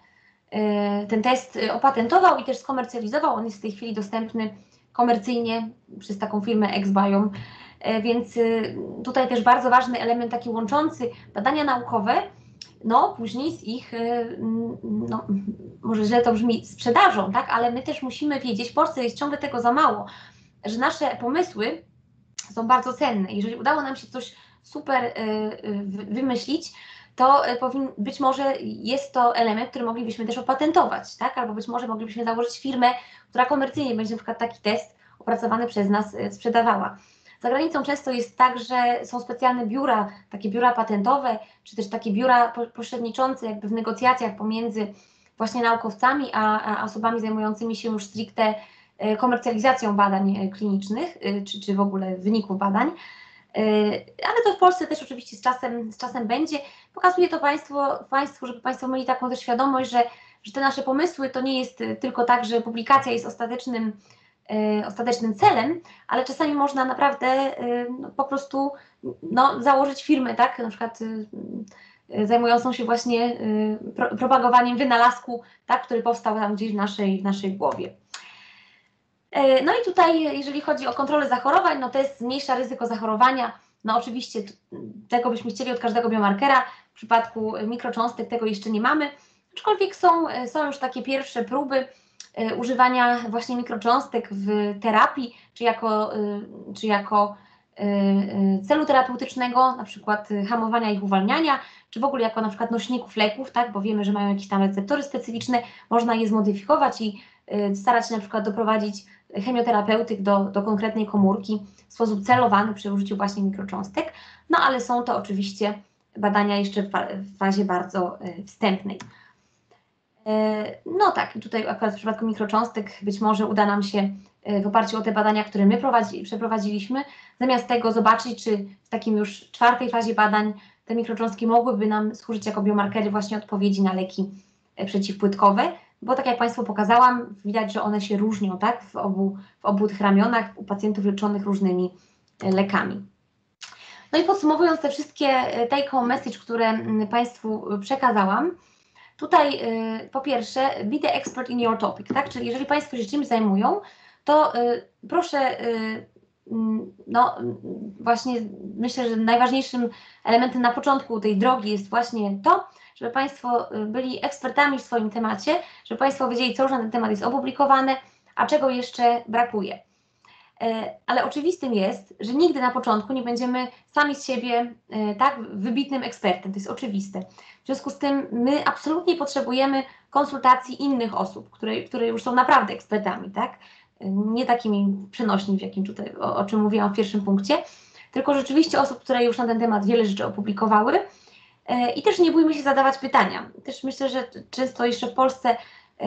ten test opatentował i też skomercjalizował. On jest w tej chwili dostępny komercyjnie przez taką firmę XBiome. Więc tutaj też bardzo ważny element taki łączący badania naukowe, no później z ich, no może źle to brzmi, sprzedażą, tak? Ale my też musimy wiedzieć, w Polsce jest ciągle tego za mało, że nasze pomysły są bardzo cenne. Jeżeli udało nam się coś super wymyślić, to powin, być może jest to element, który moglibyśmy też opatentować, tak? Albo być może moglibyśmy założyć firmę, która komercyjnie będzie na przykład taki test opracowany przez nas sprzedawała. Za granicą często jest tak, że są specjalne biura, takie biura patentowe, czy też takie biura pośredniczące jakby w negocjacjach pomiędzy właśnie naukowcami, a, a osobami zajmującymi się już stricte komercjalizacją badań klinicznych, czy, czy w ogóle wyników badań. Ale to w Polsce też oczywiście z czasem, z czasem będzie. Pokazuje to Państwu, Państwu, żeby Państwo mieli taką też świadomość, że, że te nasze pomysły to nie jest tylko tak, że publikacja jest ostatecznym, e, ostatecznym celem, ale czasami można naprawdę e, no, po prostu no, założyć firmę, tak, na przykład e, zajmującą się właśnie e, pro, propagowaniem wynalazku, tak, który powstał tam gdzieś w naszej, w naszej głowie. No i tutaj, jeżeli chodzi o kontrolę zachorowań, no to jest zmniejsza ryzyko zachorowania. No oczywiście tego byśmy chcieli od każdego biomarkera. przypadku mikrocząstek tego jeszcze nie mamy, aczkolwiek są, są już takie pierwsze próby używania właśnie mikrocząstek w terapii, czy jako, czy jako celu terapeutycznego, na przykład hamowania ich uwalniania, czy w ogóle jako na przykład nośników leków, tak, bo wiemy, że mają jakieś tam receptory specyficzne, można je zmodyfikować i starać się na przykład doprowadzić chemioterapeutyk do, do konkretnej komórki w sposób celowany przy użyciu właśnie mikrocząstek, no ale są to oczywiście badania jeszcze w, fa w fazie bardzo wstępnej. No tak, i tutaj akurat w przypadku mikrocząstek być może uda nam się w oparciu o te badania, które my prowadzi, przeprowadziliśmy, zamiast tego zobaczyć, czy w takim już czwartej fazie badań te mikrocząstki mogłyby nam służyć jako biomarkery właśnie odpowiedzi na leki przeciwpłytkowe, bo tak jak Państwu pokazałam, widać, że one się różnią, tak, w obu, w obu tych ramionach u pacjentów leczonych różnymi lekami. No i podsumowując te wszystkie take home message, które Państwu przekazałam, tutaj y, po pierwsze, be the expert in your topic, tak? Czyli jeżeli Państwo się czymś zajmują, to y, proszę, y, no właśnie myślę, że najważniejszym elementem na początku tej drogi jest właśnie to, żeby Państwo byli ekspertami w swoim temacie, żeby Państwo wiedzieli, co już na ten temat jest opublikowane, a czego jeszcze brakuje. Ale oczywistym jest, że nigdy na początku nie będziemy sami z siebie tak wybitnym ekspertem, to jest oczywiste. W związku z tym my absolutnie potrzebujemy konsultacji innych osób, które, które już są naprawdę ekspertami, tak? Nie takimi przenośnymi, w jakim tutaj, o, o czym mówiłam w pierwszym punkcie, tylko rzeczywiście osób, które już na ten temat wiele rzeczy opublikowały. I też nie bójmy się zadawać pytania. Też myślę, że często jeszcze w Polsce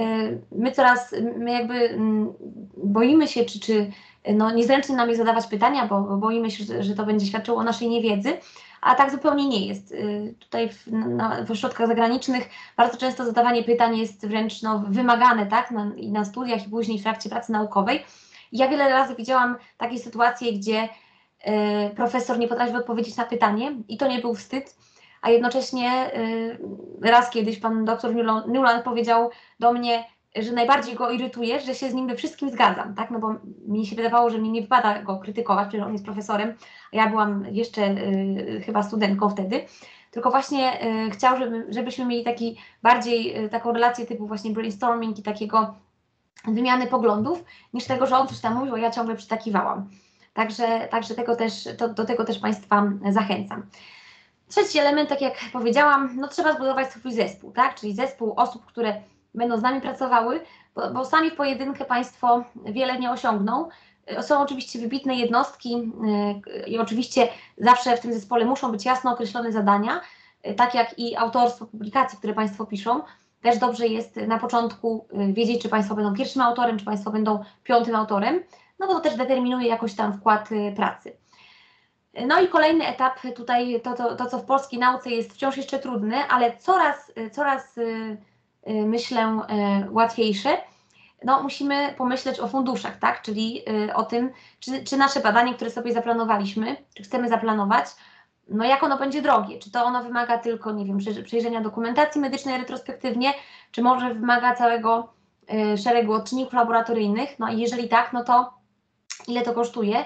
my coraz, my jakby boimy się, czy, czy no niezręcznie nam jest zadawać pytania, bo, bo boimy się, że, że to będzie świadczyło o naszej niewiedzy, a tak zupełnie nie jest. Tutaj w, na, w ośrodkach zagranicznych bardzo często zadawanie pytań jest wręcz no, wymagane, tak, na, i na studiach, i później w trakcie pracy naukowej. I ja wiele razy widziałam takie sytuacje, gdzie y, profesor nie potrafił odpowiedzieć na pytanie i to nie był wstyd, a jednocześnie y, raz kiedyś pan doktor Newland powiedział do mnie, że najbardziej go irytuje, że się z nim we wszystkim zgadzam, tak, no bo mi się wydawało, że mi nie wypada go krytykować, przecież on jest profesorem, a ja byłam jeszcze y, chyba studentką wtedy, tylko właśnie y, chciał, żeby, żebyśmy mieli taki bardziej y, taką relację typu właśnie brainstorming i takiego wymiany poglądów, niż tego, że on coś tam mówił, a ja ciągle przytakiwałam. Także, także tego też, to, do tego też Państwa zachęcam. Trzeci element, tak jak powiedziałam, no trzeba zbudować swój zespół, tak? Czyli zespół osób, które będą z nami pracowały, bo, bo sami w pojedynkę Państwo wiele nie osiągną. Są oczywiście wybitne jednostki yy, i oczywiście zawsze w tym zespole muszą być jasno określone zadania, yy, tak jak i autorstwo publikacji, które Państwo piszą. Też dobrze jest na początku yy, wiedzieć, czy Państwo będą pierwszym autorem, czy Państwo będą piątym autorem, no bo to też determinuje jakoś tam wkład yy, pracy. No i kolejny etap, tutaj to, to, to, co w polskiej nauce jest wciąż jeszcze trudne, ale coraz, coraz yy, myślę yy, łatwiejsze, no musimy pomyśleć o funduszach, tak, czyli yy, o tym, czy, czy nasze badanie, które sobie zaplanowaliśmy, czy chcemy zaplanować, no jak ono będzie drogie, czy to ono wymaga tylko, nie wiem, przejrzenia dokumentacji medycznej retrospektywnie, czy może wymaga całego yy, szeregu odczynników laboratoryjnych, no i jeżeli tak, no to ile to kosztuje,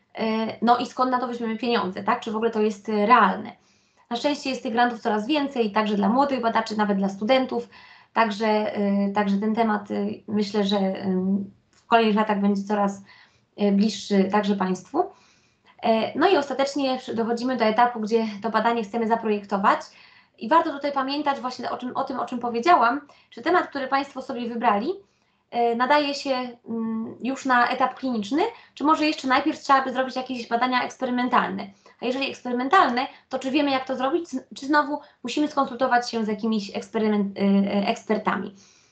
no i skąd na to weźmiemy pieniądze, tak? Czy w ogóle to jest realne? Na szczęście jest tych grantów coraz więcej, także dla młodych badaczy, nawet dla studentów, także, także ten temat myślę, że w kolejnych latach będzie coraz bliższy także Państwu. No i ostatecznie dochodzimy do etapu, gdzie to badanie chcemy zaprojektować i warto tutaj pamiętać właśnie o, czym, o tym, o czym powiedziałam, że temat, który Państwo sobie wybrali, nadaje się już na etap kliniczny, czy może jeszcze najpierw trzeba by zrobić jakieś badania eksperymentalne. A jeżeli eksperymentalne, to czy wiemy, jak to zrobić, czy znowu musimy skonsultować się z jakimiś eksperyment, ekspertami.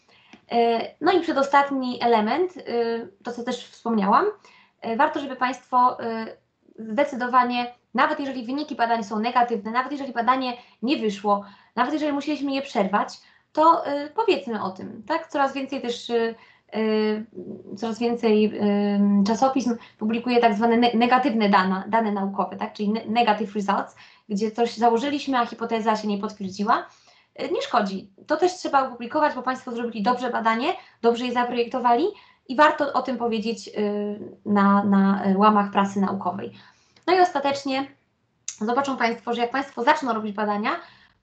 No i przedostatni element, to co też wspomniałam, warto, żeby Państwo zdecydowanie, nawet jeżeli wyniki badań są negatywne, nawet jeżeli badanie nie wyszło, nawet jeżeli musieliśmy je przerwać, to y, powiedzmy o tym, tak? Coraz więcej też, y, y, coraz więcej y, czasopism publikuje tak zwane ne negatywne dane, dane naukowe, tak? Czyli ne negative results, gdzie coś założyliśmy, a hipoteza się nie potwierdziła. Y, nie szkodzi. To też trzeba opublikować, bo Państwo zrobili dobrze badanie, dobrze je zaprojektowali i warto o tym powiedzieć y, na, na łamach prasy naukowej. No i ostatecznie zobaczą Państwo, że jak Państwo zaczną robić badania,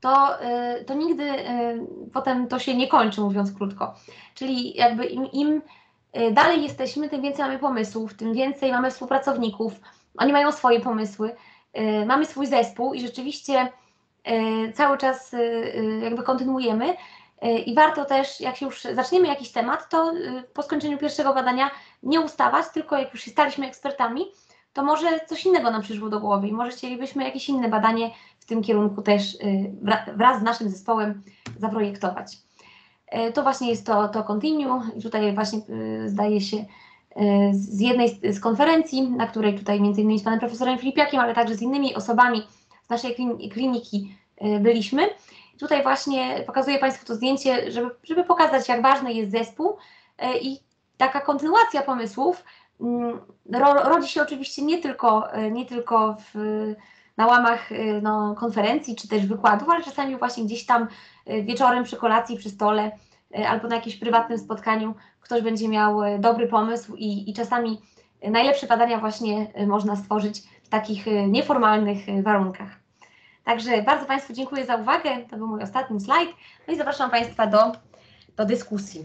to, to nigdy potem to się nie kończy, mówiąc krótko. Czyli jakby im, im dalej jesteśmy, tym więcej mamy pomysłów, tym więcej mamy współpracowników, oni mają swoje pomysły, mamy swój zespół i rzeczywiście cały czas jakby kontynuujemy i warto też, jak się już zaczniemy jakiś temat, to po skończeniu pierwszego badania nie ustawać, tylko jak już się staliśmy ekspertami, to może coś innego nam przyszło do głowy i może chcielibyśmy jakieś inne badanie w tym kierunku też wraz z naszym zespołem zaprojektować. To właśnie jest to, to Continue i tutaj właśnie zdaje się z jednej z konferencji, na której tutaj między innymi z panem profesorem Filipiakiem, ale także z innymi osobami z naszej kliniki byliśmy. Tutaj właśnie pokazuję Państwu to zdjęcie, żeby, żeby pokazać, jak ważny jest zespół i taka kontynuacja pomysłów ro, rodzi się oczywiście nie tylko, nie tylko w, na łamach no, konferencji czy też wykładów, ale czasami właśnie gdzieś tam wieczorem przy kolacji, przy stole albo na jakimś prywatnym spotkaniu ktoś będzie miał dobry pomysł i, i czasami najlepsze badania właśnie można stworzyć w takich nieformalnych warunkach. Także bardzo Państwu dziękuję za uwagę. To był mój ostatni slajd. No i zapraszam Państwa do, do dyskusji.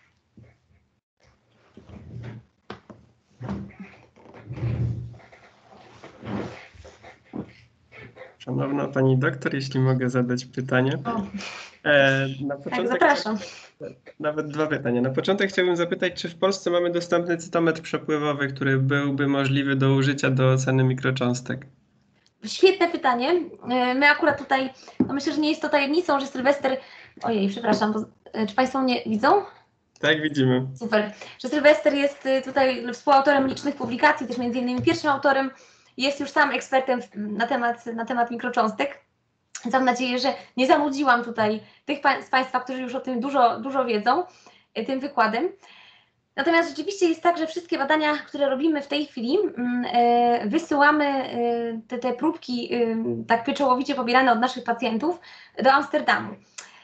Szanowna Pani Doktor, jeśli mogę zadać pytanie. E, na początek, tak, zapraszam. Nawet dwa pytania. Na początek chciałbym zapytać, czy w Polsce mamy dostępny cytometr przepływowy, który byłby możliwy do użycia do oceny mikrocząstek? Świetne pytanie. My akurat tutaj, no myślę, że nie jest to tajemnicą, że Sylwester, ojej, przepraszam, bo, czy Państwo mnie widzą? Tak, widzimy. Super. Że Sylwester jest tutaj współautorem licznych publikacji, też między innymi pierwszym autorem, jest już sam ekspertem na temat, na temat mikrocząstek. Mam nadzieję, że nie zanudziłam tutaj tych z Państwa, którzy już o tym dużo, dużo wiedzą, tym wykładem. Natomiast rzeczywiście jest tak, że wszystkie badania, które robimy w tej chwili, wysyłamy te, te próbki tak pieczołowicie pobierane od naszych pacjentów do Amsterdamu.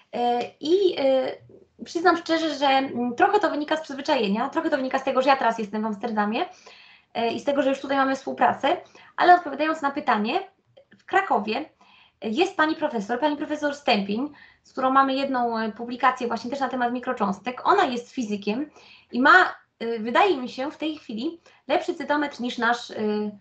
I przyznam szczerze, że trochę to wynika z przyzwyczajenia, trochę to wynika z tego, że ja teraz jestem w Amsterdamie i z tego, że już tutaj mamy współpracę, ale odpowiadając na pytanie, w Krakowie jest pani profesor, pani profesor Stępień, z którą mamy jedną publikację właśnie też na temat mikrocząstek. Ona jest fizykiem i ma, wydaje mi się, w tej chwili lepszy cytometr niż nasz y,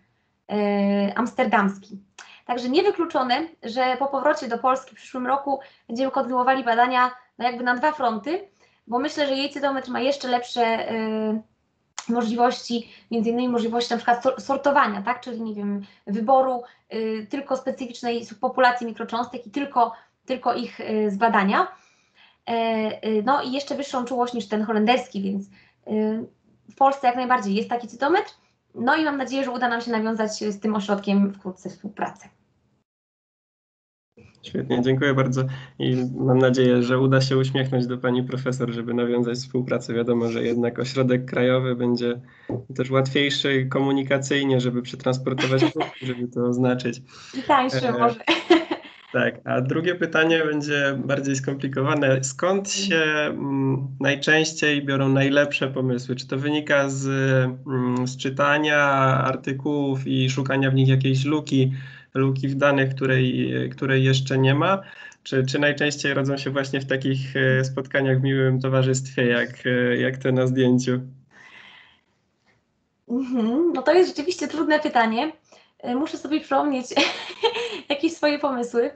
y, amsterdamski. Także niewykluczone, że po powrocie do Polski w przyszłym roku będziemy kontynuowali badania no jakby na dwa fronty, bo myślę, że jej cytometr ma jeszcze lepsze y, możliwości, między innymi możliwości na przykład sortowania, tak, czyli nie wiem, wyboru y, tylko specyficznej subpopulacji mikrocząstek i tylko, tylko ich y, zbadania. Y, y, no i jeszcze wyższą czułość niż ten holenderski, więc y, w Polsce jak najbardziej jest taki cytometr. No i mam nadzieję, że uda nam się nawiązać z tym ośrodkiem wkrótce współpracę. Świetnie, dziękuję bardzo i mam nadzieję, że uda się uśmiechnąć do Pani Profesor, żeby nawiązać współpracę. Wiadomo, że jednak ośrodek krajowy będzie też łatwiejszy komunikacyjnie, żeby przetransportować próbki, żeby to oznaczyć. I tańszy e, może. Tak, a drugie pytanie będzie bardziej skomplikowane. Skąd się mm, najczęściej biorą najlepsze pomysły? Czy to wynika z, mm, z czytania artykułów i szukania w nich jakiejś luki, luki w danych, której, której jeszcze nie ma? Czy, czy najczęściej rodzą się właśnie w takich spotkaniach w miłym towarzystwie, jak, jak te na zdjęciu? Mhm, no to jest rzeczywiście trudne pytanie. Muszę sobie przypomnieć jakieś swoje pomysły.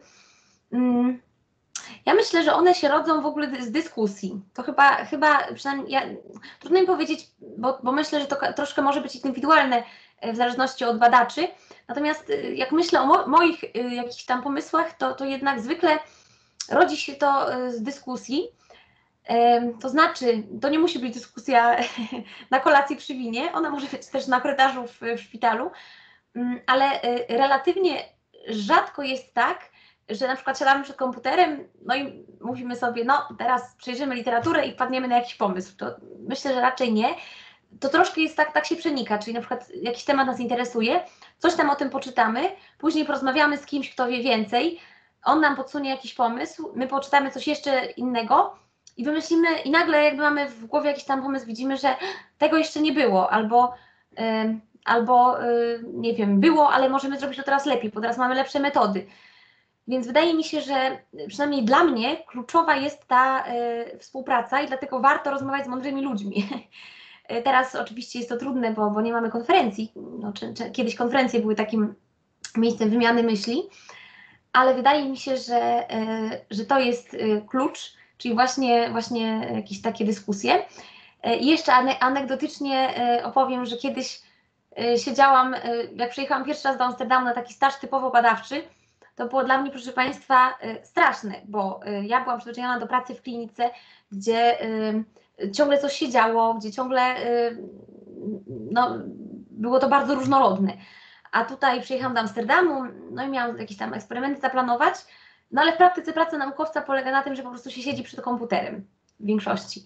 Ja myślę, że one się rodzą w ogóle z dyskusji. To chyba, chyba przynajmniej, ja, trudno mi powiedzieć, bo, bo myślę, że to troszkę może być indywidualne w zależności od badaczy. Natomiast jak myślę o mo moich jakichś tam pomysłach, to, to jednak zwykle rodzi się to z dyskusji. To znaczy, to nie musi być dyskusja na kolacji przy winie, ona może być też na korytarzu w, w szpitalu, ale relatywnie rzadko jest tak, że na przykład siadamy przed komputerem, no i mówimy sobie, no teraz przejrzymy literaturę i wpadniemy na jakiś pomysł. To myślę, że raczej nie. To troszkę jest tak, tak się przenika, czyli na przykład jakiś temat nas interesuje, coś tam o tym poczytamy, później porozmawiamy z kimś, kto wie więcej, on nam podsunie jakiś pomysł, my poczytamy coś jeszcze innego i wymyślimy i nagle jakby mamy w głowie jakiś tam pomysł, widzimy, że tego jeszcze nie było, albo, yy, albo yy, nie wiem, było, ale możemy zrobić to teraz lepiej, bo teraz mamy lepsze metody. Więc wydaje mi się, że przynajmniej dla mnie kluczowa jest ta y, współpraca i dlatego warto rozmawiać z mądrymi ludźmi. Teraz oczywiście jest to trudne, bo, bo nie mamy konferencji. No, czy, czy, kiedyś konferencje były takim miejscem wymiany myśli, ale wydaje mi się, że, y, że to jest y, klucz, czyli właśnie, właśnie jakieś takie dyskusje. I jeszcze anegdotycznie opowiem, że kiedyś siedziałam, jak przyjechałam pierwszy raz do Amsterdamu na taki staż typowo badawczy, to było dla mnie, proszę Państwa, straszne, bo ja byłam przyzwyczajona do pracy w klinice, gdzie ciągle coś się działo, gdzie ciągle no, było to bardzo różnorodne. A tutaj przyjechałam do Amsterdamu, no i miałam jakieś tam eksperymenty zaplanować, no ale w praktyce praca naukowca polega na tym, że po prostu się siedzi przed komputerem w większości.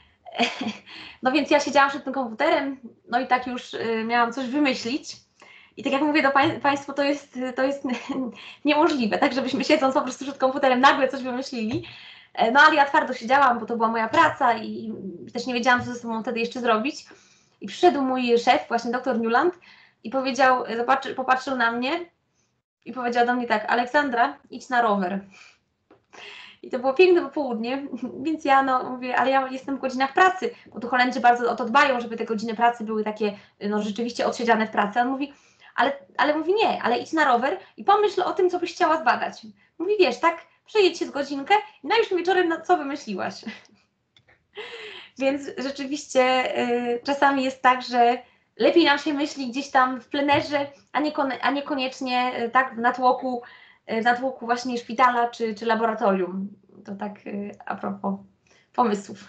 No więc ja siedziałam przed tym komputerem, no i tak już y, miałam coś wymyślić. I tak jak mówię do pań, Państwu, to jest, to jest niemożliwe, tak żebyśmy siedząc po prostu przed komputerem nagle coś wymyślili. No ale ja twardo siedziałam, bo to była moja praca i też nie wiedziałam, co ze sobą wtedy jeszcze zrobić. I przyszedł mój szef, właśnie doktor Newland, i powiedział, zobaczy, popatrzył na mnie i powiedział do mnie tak: Aleksandra, idź na rower. I to było piękne popołudnie, więc ja no mówię, ale ja jestem w godzinach pracy, bo tu Holendrzy bardzo o to dbają, żeby te godziny pracy były takie no rzeczywiście odsiedziane w pracy. A on mówi, ale, ale mówi nie, ale idź na rower i pomyśl o tym, co byś chciała zbadać. Mówi, wiesz, tak, przejedź się z godzinkę i no już wieczorem na co wymyśliłaś. Więc rzeczywiście y, czasami jest tak, że lepiej nam się myśli gdzieś tam w plenerze, a, nie, a niekoniecznie y, tak w natłoku, w natłoku właśnie szpitala czy, czy laboratorium. To tak a propos pomysłów.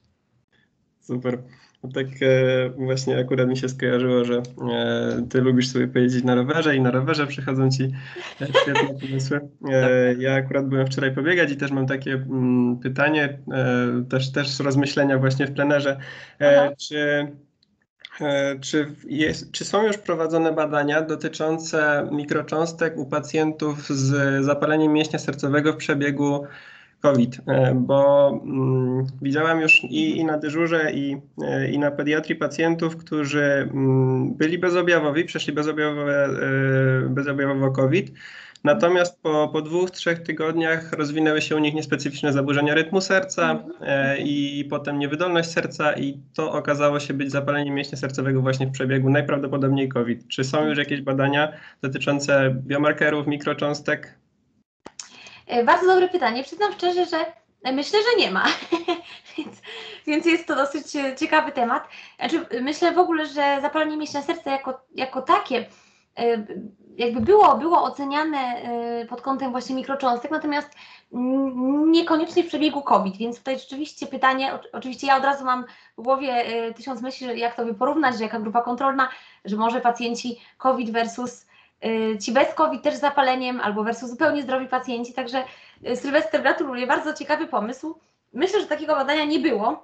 Super. No tak e, właśnie akurat mi się skojarzyło, że e, ty lubisz sobie pojeździć na rowerze i na rowerze przychodzą ci e, świetne pomysły. E, ja akurat byłem wczoraj pobiegać i też mam takie mm, pytanie, e, też, też rozmyślenia właśnie w plenerze. E, czy Czy, jest, czy są już prowadzone badania dotyczące mikrocząstek u pacjentów z zapaleniem mięśnia sercowego w przebiegu COVID? Bo mm, widziałam już i, i na dyżurze, i, i na pediatrii pacjentów, którzy mm, byli bezobjawowi, przeszli bezobjawowe, bezobjawowo COVID. Natomiast po, po dwóch, trzech tygodniach rozwinęły się u nich niespecyficzne zaburzenia rytmu serca e, i potem niewydolność serca i to okazało się być zapaleniem mięśnia sercowego właśnie w przebiegu najprawdopodobniej COVID. Czy są już jakieś badania dotyczące biomarkerów, mikrocząstek? Bardzo dobre pytanie. Przyznam szczerze, że myślę, że nie ma, więc, więc jest to dosyć ciekawy temat. Znaczy, myślę w ogóle, że zapalenie mięśnia serca jako, jako takie jakby było, było oceniane pod kątem właśnie mikrocząstek, natomiast niekoniecznie w przebiegu COVID, więc tutaj rzeczywiście pytanie, oczywiście ja od razu mam w głowie tysiąc myśli, że jak to by porównać, że jaka grupa kontrolna, że może pacjenci COVID versus ci bez COVID też z zapaleniem, albo versus zupełnie zdrowi pacjenci, także Sylwester, gratuluję, bardzo ciekawy pomysł. Myślę, że takiego badania nie było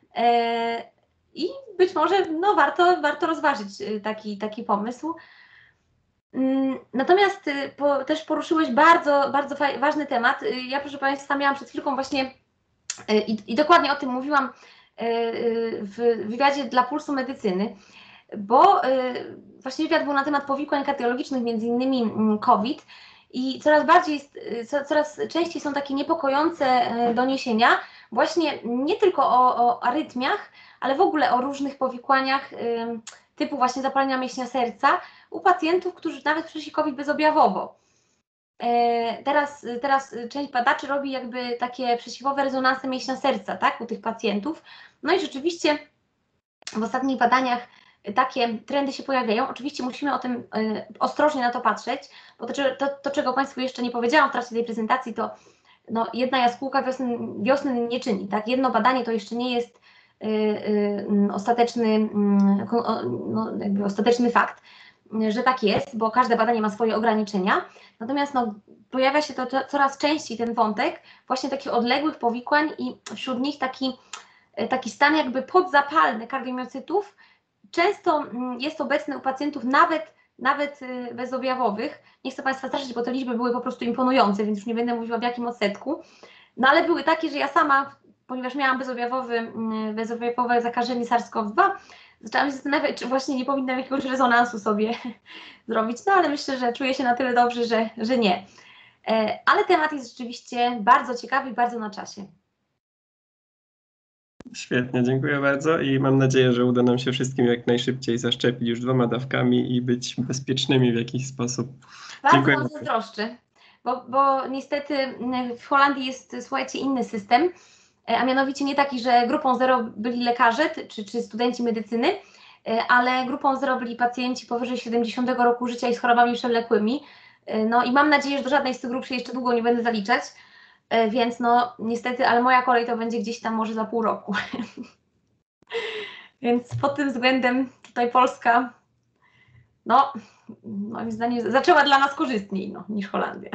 i być może no, warto, warto rozważyć taki, taki pomysł. Natomiast po, też poruszyłeś bardzo, bardzo ważny temat. Ja, proszę Państwa, miałam przed chwilką właśnie i, i dokładnie o tym mówiłam w wywiadzie dla Pulsu Medycyny, bo właśnie wywiad był na temat powikłań kardiologicznych, między innymi COVID, i coraz bardziej, coraz częściej są takie niepokojące doniesienia właśnie nie tylko o, o arytmiach, ale w ogóle o różnych powikłaniach typu właśnie zapalenia mięśnia serca u pacjentów, którzy nawet przeszli COVID bezobjawowo. Teraz, teraz część badaczy robi jakby takie przesiewowe rezonanse mięśnia serca, tak, u tych pacjentów. No i rzeczywiście w ostatnich badaniach takie trendy się pojawiają. Oczywiście musimy o tym y, ostrożnie na to patrzeć, bo to, to, to, czego Państwu jeszcze nie powiedziałam w trakcie tej prezentacji, to no, jedna jaskółka wiosny, wiosny nie czyni. Tak? Jedno badanie to jeszcze nie jest y, y, ostateczny, y, no, jakby ostateczny fakt, y, że tak jest, bo każde badanie ma swoje ograniczenia. Natomiast no, pojawia się to, to coraz częściej ten wątek właśnie takich odległych powikłań i wśród nich taki, y, taki stan jakby podzapalny kardiomiocytów. Często jest obecny u pacjentów nawet, nawet bezobjawowych. Nie chcę Państwa straszyć, bo te liczby były po prostu imponujące, więc już nie będę mówiła w jakim odsetku. No ale były takie, że ja sama, ponieważ miałam bezobjawowy, bezobjawowe zakażenie SARS-CoV dwa, zaczęłam się zastanawiać, czy właśnie nie powinnam jakiegoś rezonansu sobie zrobić. No ale myślę, że czuję się na tyle dobrze, że, że nie. ale temat jest rzeczywiście bardzo ciekawy i bardzo na czasie. Świetnie, dziękuję bardzo i mam nadzieję, że uda nam się wszystkim jak najszybciej zaszczepić już dwoma dawkami i być bezpiecznymi w jakiś sposób. Bardzo Dziękuję. nam zazdroszczę, bo, bo niestety w Holandii jest, słuchajcie, inny system, a mianowicie nie taki, że grupą zero byli lekarze czy, czy studenci medycyny, ale grupą zero byli pacjenci powyżej siedemdziesiątego roku życia i z chorobami przewlekłymi. No i mam nadzieję, że do żadnej z tych grup się jeszcze długo nie będę zaliczać, więc no niestety, ale moja kolej to będzie gdzieś tam może za pół roku. Więc pod tym względem tutaj Polska, no moim zdaniem zaczęła dla nas korzystniej no, niż Holandia.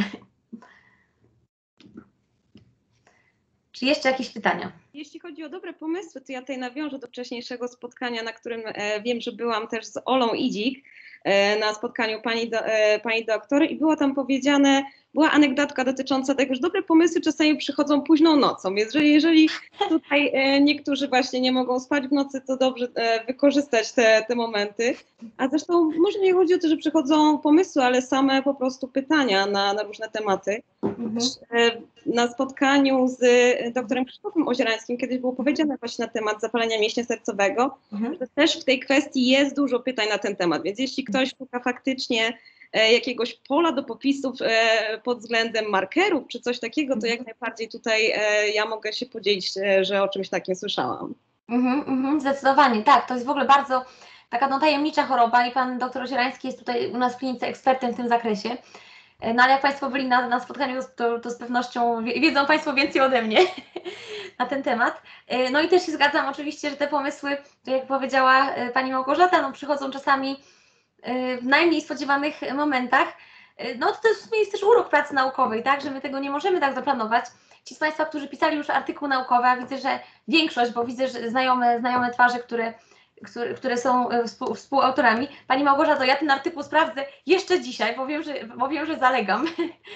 Czy jeszcze jakieś pytania? Jeśli chodzi o dobre pomysły, to ja tutaj nawiążę do wcześniejszego spotkania, na którym e, wiem, że byłam też z Olą Idzik e, na spotkaniu pani, do, e, pani doktor i było tam powiedziane, była anegdotka dotycząca tego, że dobre pomysły czasami przychodzą późną nocą, więc jeżeli, jeżeli tutaj e, niektórzy właśnie nie mogą spać w nocy, to dobrze e, wykorzystać te, te momenty, a zresztą może nie chodzi o to, że przychodzą pomysły, ale same po prostu pytania na, na różne tematy. Mhm. Na spotkaniu z doktorem Krzysztofem Ozierańskim kiedyś było powiedziane właśnie na temat zapalenia mięśnia sercowego, Mhm. że też w tej kwestii jest dużo pytań na ten temat, więc jeśli ktoś szuka faktycznie e, jakiegoś pola do popisów e, pod względem markerów czy coś takiego, to jak najbardziej tutaj e, ja mogę się podzielić, e, że o czymś takim słyszałam. Mhm, mhm, zdecydowanie, tak, to jest w ogóle bardzo taka no, tajemnicza choroba i pan doktor Ozierański jest tutaj u nas w klinice ekspertem w tym zakresie. No ale jak Państwo byli na, na spotkaniu, to, to z pewnością wiedzą Państwo więcej ode mnie na ten temat. No i też się zgadzam oczywiście, że te pomysły, to jak powiedziała Pani Małgorzata, no przychodzą czasami w najmniej spodziewanych momentach. No to, to jest, jest też urok pracy naukowej, tak, że my tego nie możemy tak zaplanować. Ci z Państwa, którzy pisali już artykuł naukowy, a widzę, że większość, bo widzę, że znajome, znajome twarze, które Które, które są współ, współautorami. Pani Małgorzato, ja ten artykuł sprawdzę jeszcze dzisiaj, bo wiem, że, bo wiem, że zalegam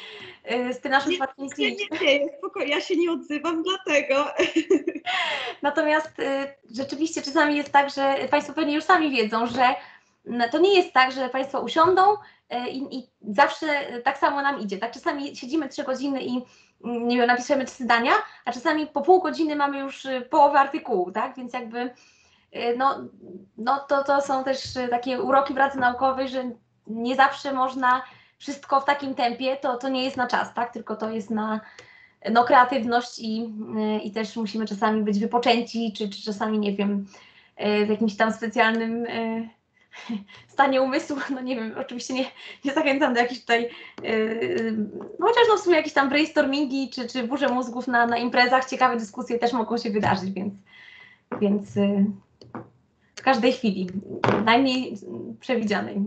z tym naszym przypadkiem klinicznym. Nie, nie, nie, spokojnie, ja się nie odzywam dlatego. Natomiast y, rzeczywiście czasami jest tak, że Państwo pewnie już sami wiedzą, że to nie jest tak, że Państwo usiądą y, i zawsze tak samo nam idzie. Tak czasami siedzimy trzy godziny i nie wiem, napiszemy trzy zdania, a czasami po pół godziny mamy już połowę artykułu, tak? Więc jakby No, no to, to są też takie uroki pracy naukowej, że nie zawsze można wszystko w takim tempie, to, to nie jest na czas, tak? Tylko to jest na no, kreatywność i, i też musimy czasami być wypoczęci, czy, czy czasami, nie wiem, w jakimś tam specjalnym stanie umysłu, no nie wiem, oczywiście nie, nie zachęcam do jakichś tutaj, no chociaż no w sumie jakieś tam brainstormingi, czy, czy burze mózgów na, na imprezach, ciekawe dyskusje też mogą się wydarzyć, więc, więc w każdej chwili, najmniej przewidzianej.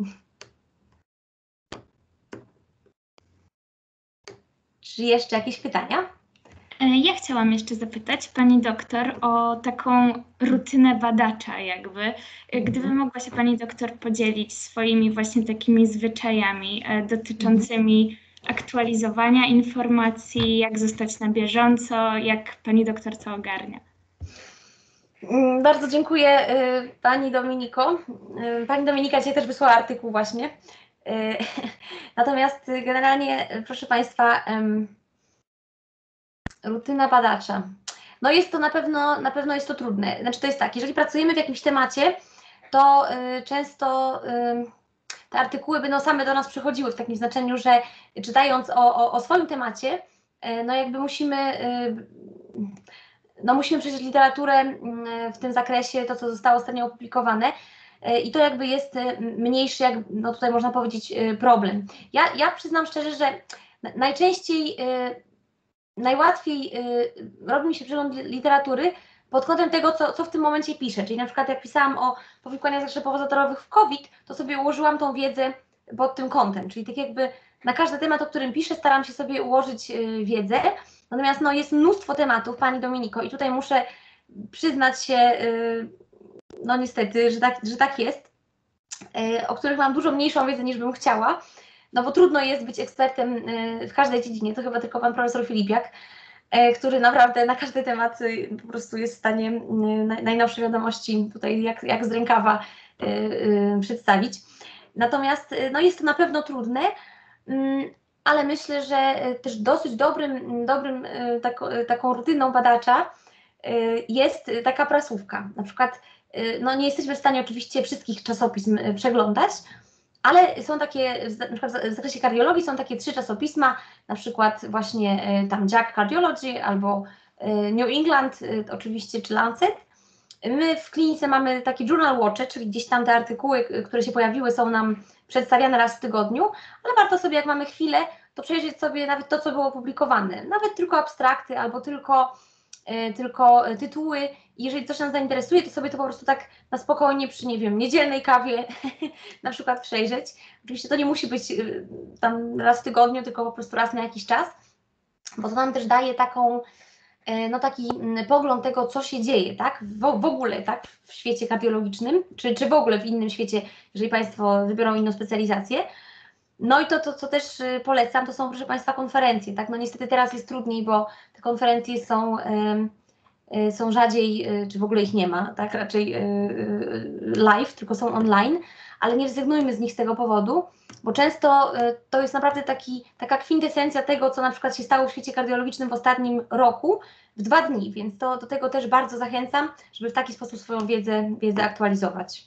Czy jeszcze jakieś pytania? Ja chciałam jeszcze zapytać Pani doktor o taką rutynę badacza jakby. Gdyby mogła się Pani doktor podzielić swoimi właśnie takimi zwyczajami dotyczącymi aktualizowania informacji, jak zostać na bieżąco, jak Pani doktor to ogarnia. Bardzo dziękuję Pani Dominiko. Pani Dominika dzisiaj też wysłała artykuł właśnie. Natomiast generalnie, proszę Państwa, rutyna badacza. No jest to na pewno, na pewno jest to trudne. Znaczy to jest tak, jeżeli pracujemy w jakimś temacie, to często te artykuły będą same do nas przychodziły w takim znaczeniu, że czytając o, o, o swoim temacie, no jakby musimy no musimy przeczytać literaturę w tym zakresie, to co zostało ostatnio opublikowane i to jakby jest mniejszy, jak, no tutaj można powiedzieć, problem. Ja, ja przyznam szczerze, że najczęściej, najłatwiej robi mi się przegląd literatury pod kątem tego, co, co w tym momencie piszę, czyli na przykład jak pisałam o powikłaniach zakrzepowo-zatorowych w COVID, to sobie ułożyłam tą wiedzę pod tym kątem, czyli tak jakby na każdy temat, o którym piszę, staram się sobie ułożyć wiedzę. Natomiast no, jest mnóstwo tematów, Pani Dominiko, i tutaj muszę przyznać się, no niestety, że tak, że tak jest, o których mam dużo mniejszą wiedzę niż bym chciała, no bo trudno jest być ekspertem w każdej dziedzinie, to chyba tylko Pan Profesor Filipiak, który naprawdę na każdy temat po prostu jest w stanie najnowsze wiadomości tutaj jak, jak z rękawa przedstawić. Natomiast no, jest to na pewno trudne. ale myślę, że e, też dosyć dobrym, dobrym e, tako, e, taką rutyną badacza e, jest taka prasówka. Na przykład, e, no nie jesteśmy w stanie oczywiście wszystkich czasopism e, przeglądać, ale są takie, na przykład w zakresie kardiologii są takie trzy czasopisma, na przykład właśnie e, tam Jack Cardiology albo e, New England e, oczywiście, czy Lancet. My w klinice mamy taki journal watcher, czyli gdzieś tam te artykuły, które się pojawiły, są nam przedstawiane raz w tygodniu, ale warto sobie, jak mamy chwilę, to przejrzeć sobie nawet to, co było opublikowane, nawet tylko abstrakty albo tylko, y, tylko tytuły. Jeżeli coś nas zainteresuje, to sobie to po prostu tak na spokojnie przy, nie wiem, niedzielnej kawie na przykład przejrzeć. Oczywiście to nie musi być y, tam raz w tygodniu, tylko po prostu raz na jakiś czas, bo to nam też daje taką no taki pogląd tego, co się dzieje, tak, w, w ogóle, tak, w świecie kardiologicznym, czy, czy w ogóle w innym świecie, jeżeli Państwo wybiorą inną specjalizację. No i to, to, co też polecam, to są, proszę Państwa, konferencje, tak, no niestety teraz jest trudniej, bo te konferencje są, y, są rzadziej, y, czy w ogóle ich nie ma, tak, raczej y, live, tylko są online, ale nie rezygnujmy z nich z tego powodu, bo często y, to jest naprawdę taki, taka kwintesencja tego, co na przykład się stało w świecie kardiologicznym w ostatnim roku, w dwa dni, więc to, do tego też bardzo zachęcam, żeby w taki sposób swoją wiedzę, wiedzę aktualizować.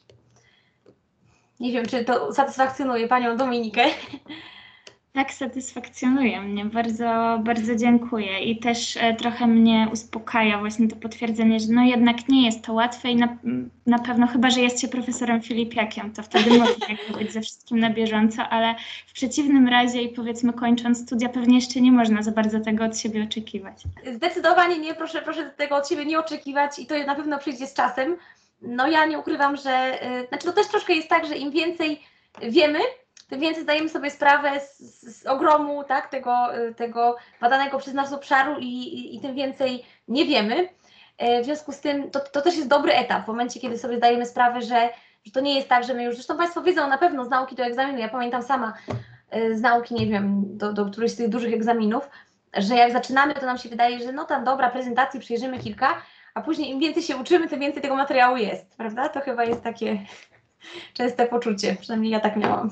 Nie wiem, czy to satysfakcjonuje Panią Dominikę. Tak, satysfakcjonuje mnie. Bardzo, bardzo dziękuję. I też e, trochę mnie uspokaja właśnie to potwierdzenie, że no jednak nie jest to łatwe i na, na pewno, chyba że jest się profesorem Filipiakiem, to wtedy można jakby być ze wszystkim na bieżąco, ale w przeciwnym razie i powiedzmy kończąc studia pewnie jeszcze nie można za bardzo tego od siebie oczekiwać. Zdecydowanie nie, proszę, proszę tego od siebie nie oczekiwać i to na pewno przyjdzie z czasem. No ja nie ukrywam, że, yy, znaczy to też troszkę jest tak, że im więcej wiemy, tym więcej zdajemy sobie sprawę z, z ogromu, tak, tego, tego badanego przez nas obszaru i, i, i tym więcej nie wiemy. W związku z tym to, to też jest dobry etap, w momencie, kiedy sobie zdajemy sprawę, że, że to nie jest tak, że my już, zresztą Państwo wiedzą na pewno z nauki do egzaminu, ja pamiętam sama z nauki, nie wiem, do, do którychś z tych dużych egzaminów, że jak zaczynamy, to nam się wydaje, że no tam dobra, prezentacji przejrzymy kilka, a później im więcej się uczymy, tym więcej tego materiału jest, prawda? To chyba jest takie częste poczucie, przynajmniej ja tak miałam.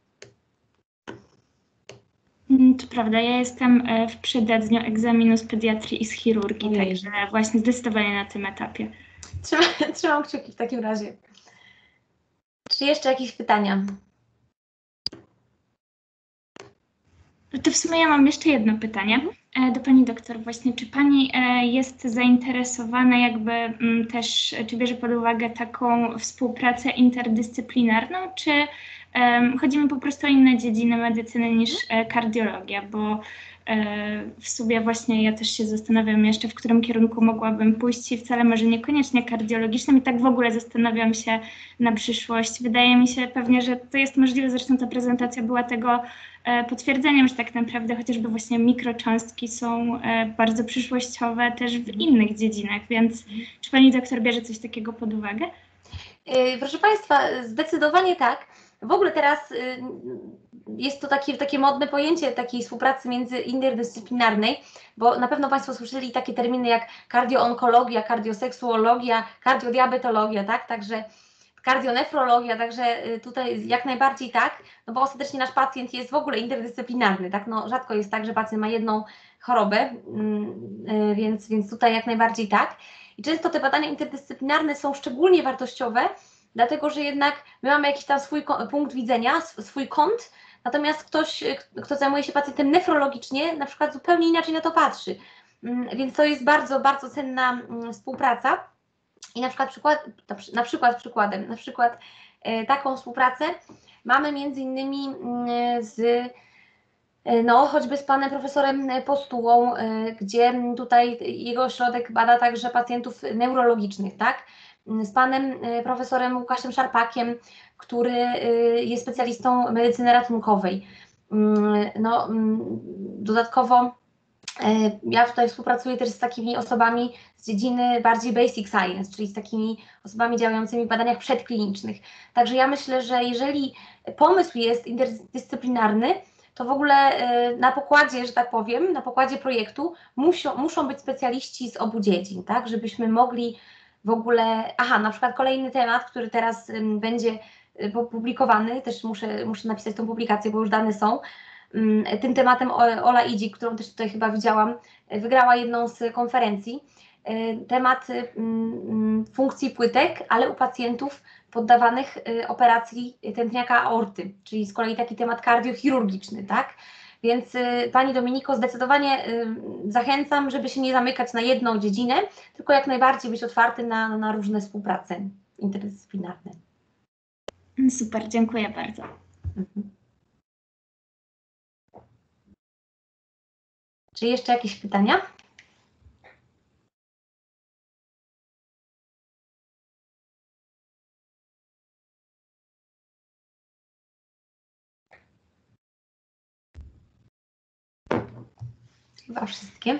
To prawda, ja jestem w przededniu egzaminu z pediatrii i z chirurgii, Ojej. Także właśnie zdecydowanie na tym etapie. Trzymam, trzymam kciuki w takim razie. Czy jeszcze jakieś pytania? To w sumie ja mam jeszcze jedno pytanie do Pani doktor właśnie. Czy Pani jest zainteresowana jakby też, czy bierze pod uwagę taką współpracę interdyscyplinarną, czy um, chodzi mi po prostu o inne dziedziny medycyny niż kardiologia, bo w sumie właśnie ja też się zastanawiam jeszcze, w którym kierunku mogłabym pójść i wcale może niekoniecznie kardiologicznym i tak w ogóle zastanawiam się na przyszłość. Wydaje mi się pewnie, że to jest możliwe, zresztą ta prezentacja była tego potwierdzeniem, że tak naprawdę chociażby właśnie mikrocząstki są bardzo przyszłościowe też w innych dziedzinach, więc czy Pani doktor bierze coś takiego pod uwagę? Proszę Państwa, zdecydowanie tak. W ogóle teraz jest to takie, takie modne pojęcie takiej współpracy między interdyscyplinarnej, bo na pewno Państwo słyszeli takie terminy jak kardioonkologia, kardioseksuologia, kardiodiabetologia, tak? Także kardionefrologia, także tutaj jak najbardziej tak, no bo ostatecznie nasz pacjent jest w ogóle interdyscyplinarny, tak? No rzadko jest tak, że pacjent ma jedną chorobę, więc, więc tutaj jak najbardziej tak. I często te badania interdyscyplinarne są szczególnie wartościowe, dlatego że jednak my mamy jakiś tam swój punkt widzenia, swój kąt, natomiast ktoś, kto zajmuje się pacjentem nefrologicznie, na przykład zupełnie inaczej na to patrzy. Więc to jest bardzo, bardzo cenna współpraca. I na przykład, przykład, na przykład przykładem, na przykład taką współpracę mamy między innymi z, no choćby z panem profesorem Postułą, gdzie tutaj jego ośrodek bada także pacjentów neurologicznych, tak? Z panem profesorem Łukaszem Szarpakiem, który jest specjalistą medycyny ratunkowej. No, dodatkowo ja tutaj współpracuję też z takimi osobami z dziedziny bardziej basic science, czyli z takimi osobami działającymi w badaniach przedklinicznych. Także ja myślę, że jeżeli pomysł jest interdyscyplinarny, to w ogóle na pokładzie, że tak powiem, na pokładzie projektu muszą, muszą być specjaliści z obu dziedzin, tak, żebyśmy mogli w ogóle, aha, na przykład kolejny temat, który teraz będzie publikowany, też muszę, muszę napisać tą publikację, bo już dane są, tym tematem Ola Idzik, którą też tutaj chyba widziałam, wygrała jedną z konferencji. Temat funkcji płytek, ale u pacjentów poddawanych operacji tętniaka aorty, czyli z kolei taki temat kardiochirurgiczny, tak? Więc Pani Dominiko, zdecydowanie zachęcam, żeby się nie zamykać na jedną dziedzinę, tylko jak najbardziej być otwarty na, na różne współprace interdyscyplinarne. Super, dziękuję bardzo. Mhm. Czy jeszcze jakieś pytania? Chyba wszystkie.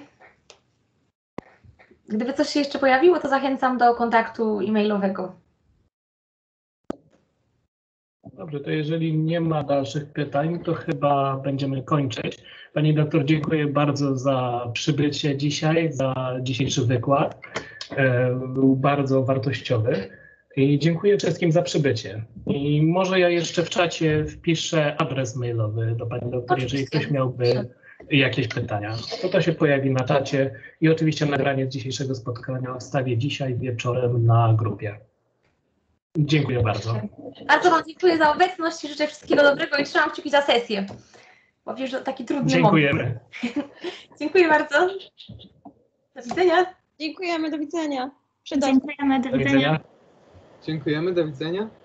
Gdyby coś się jeszcze pojawiło, to zachęcam do kontaktu e-mailowego. Dobrze, to jeżeli nie ma dalszych pytań, to chyba będziemy kończyć. Pani doktor, dziękuję bardzo za przybycie dzisiaj, za dzisiejszy wykład. Był bardzo wartościowy i dziękuję wszystkim za przybycie. I może ja jeszcze w czacie wpiszę adres mailowy do Pani doktor, jeżeli ktoś miałby jakieś pytania. To to się pojawi na czacie i oczywiście nagranie z dzisiejszego spotkania wstawię dzisiaj wieczorem na grupie. Dziękuję bardzo. Bardzo Wam dziękuję za obecność i życzę wszystkiego dobrego i trzymam kciuki za sesję. Bo wiem, że to taki trudny Dziękujemy. moment. Dziękuję bardzo. Do widzenia. Dziękujemy, do widzenia. Dziękujemy, do Do widzenia. widzenia. Dziękujemy, do widzenia.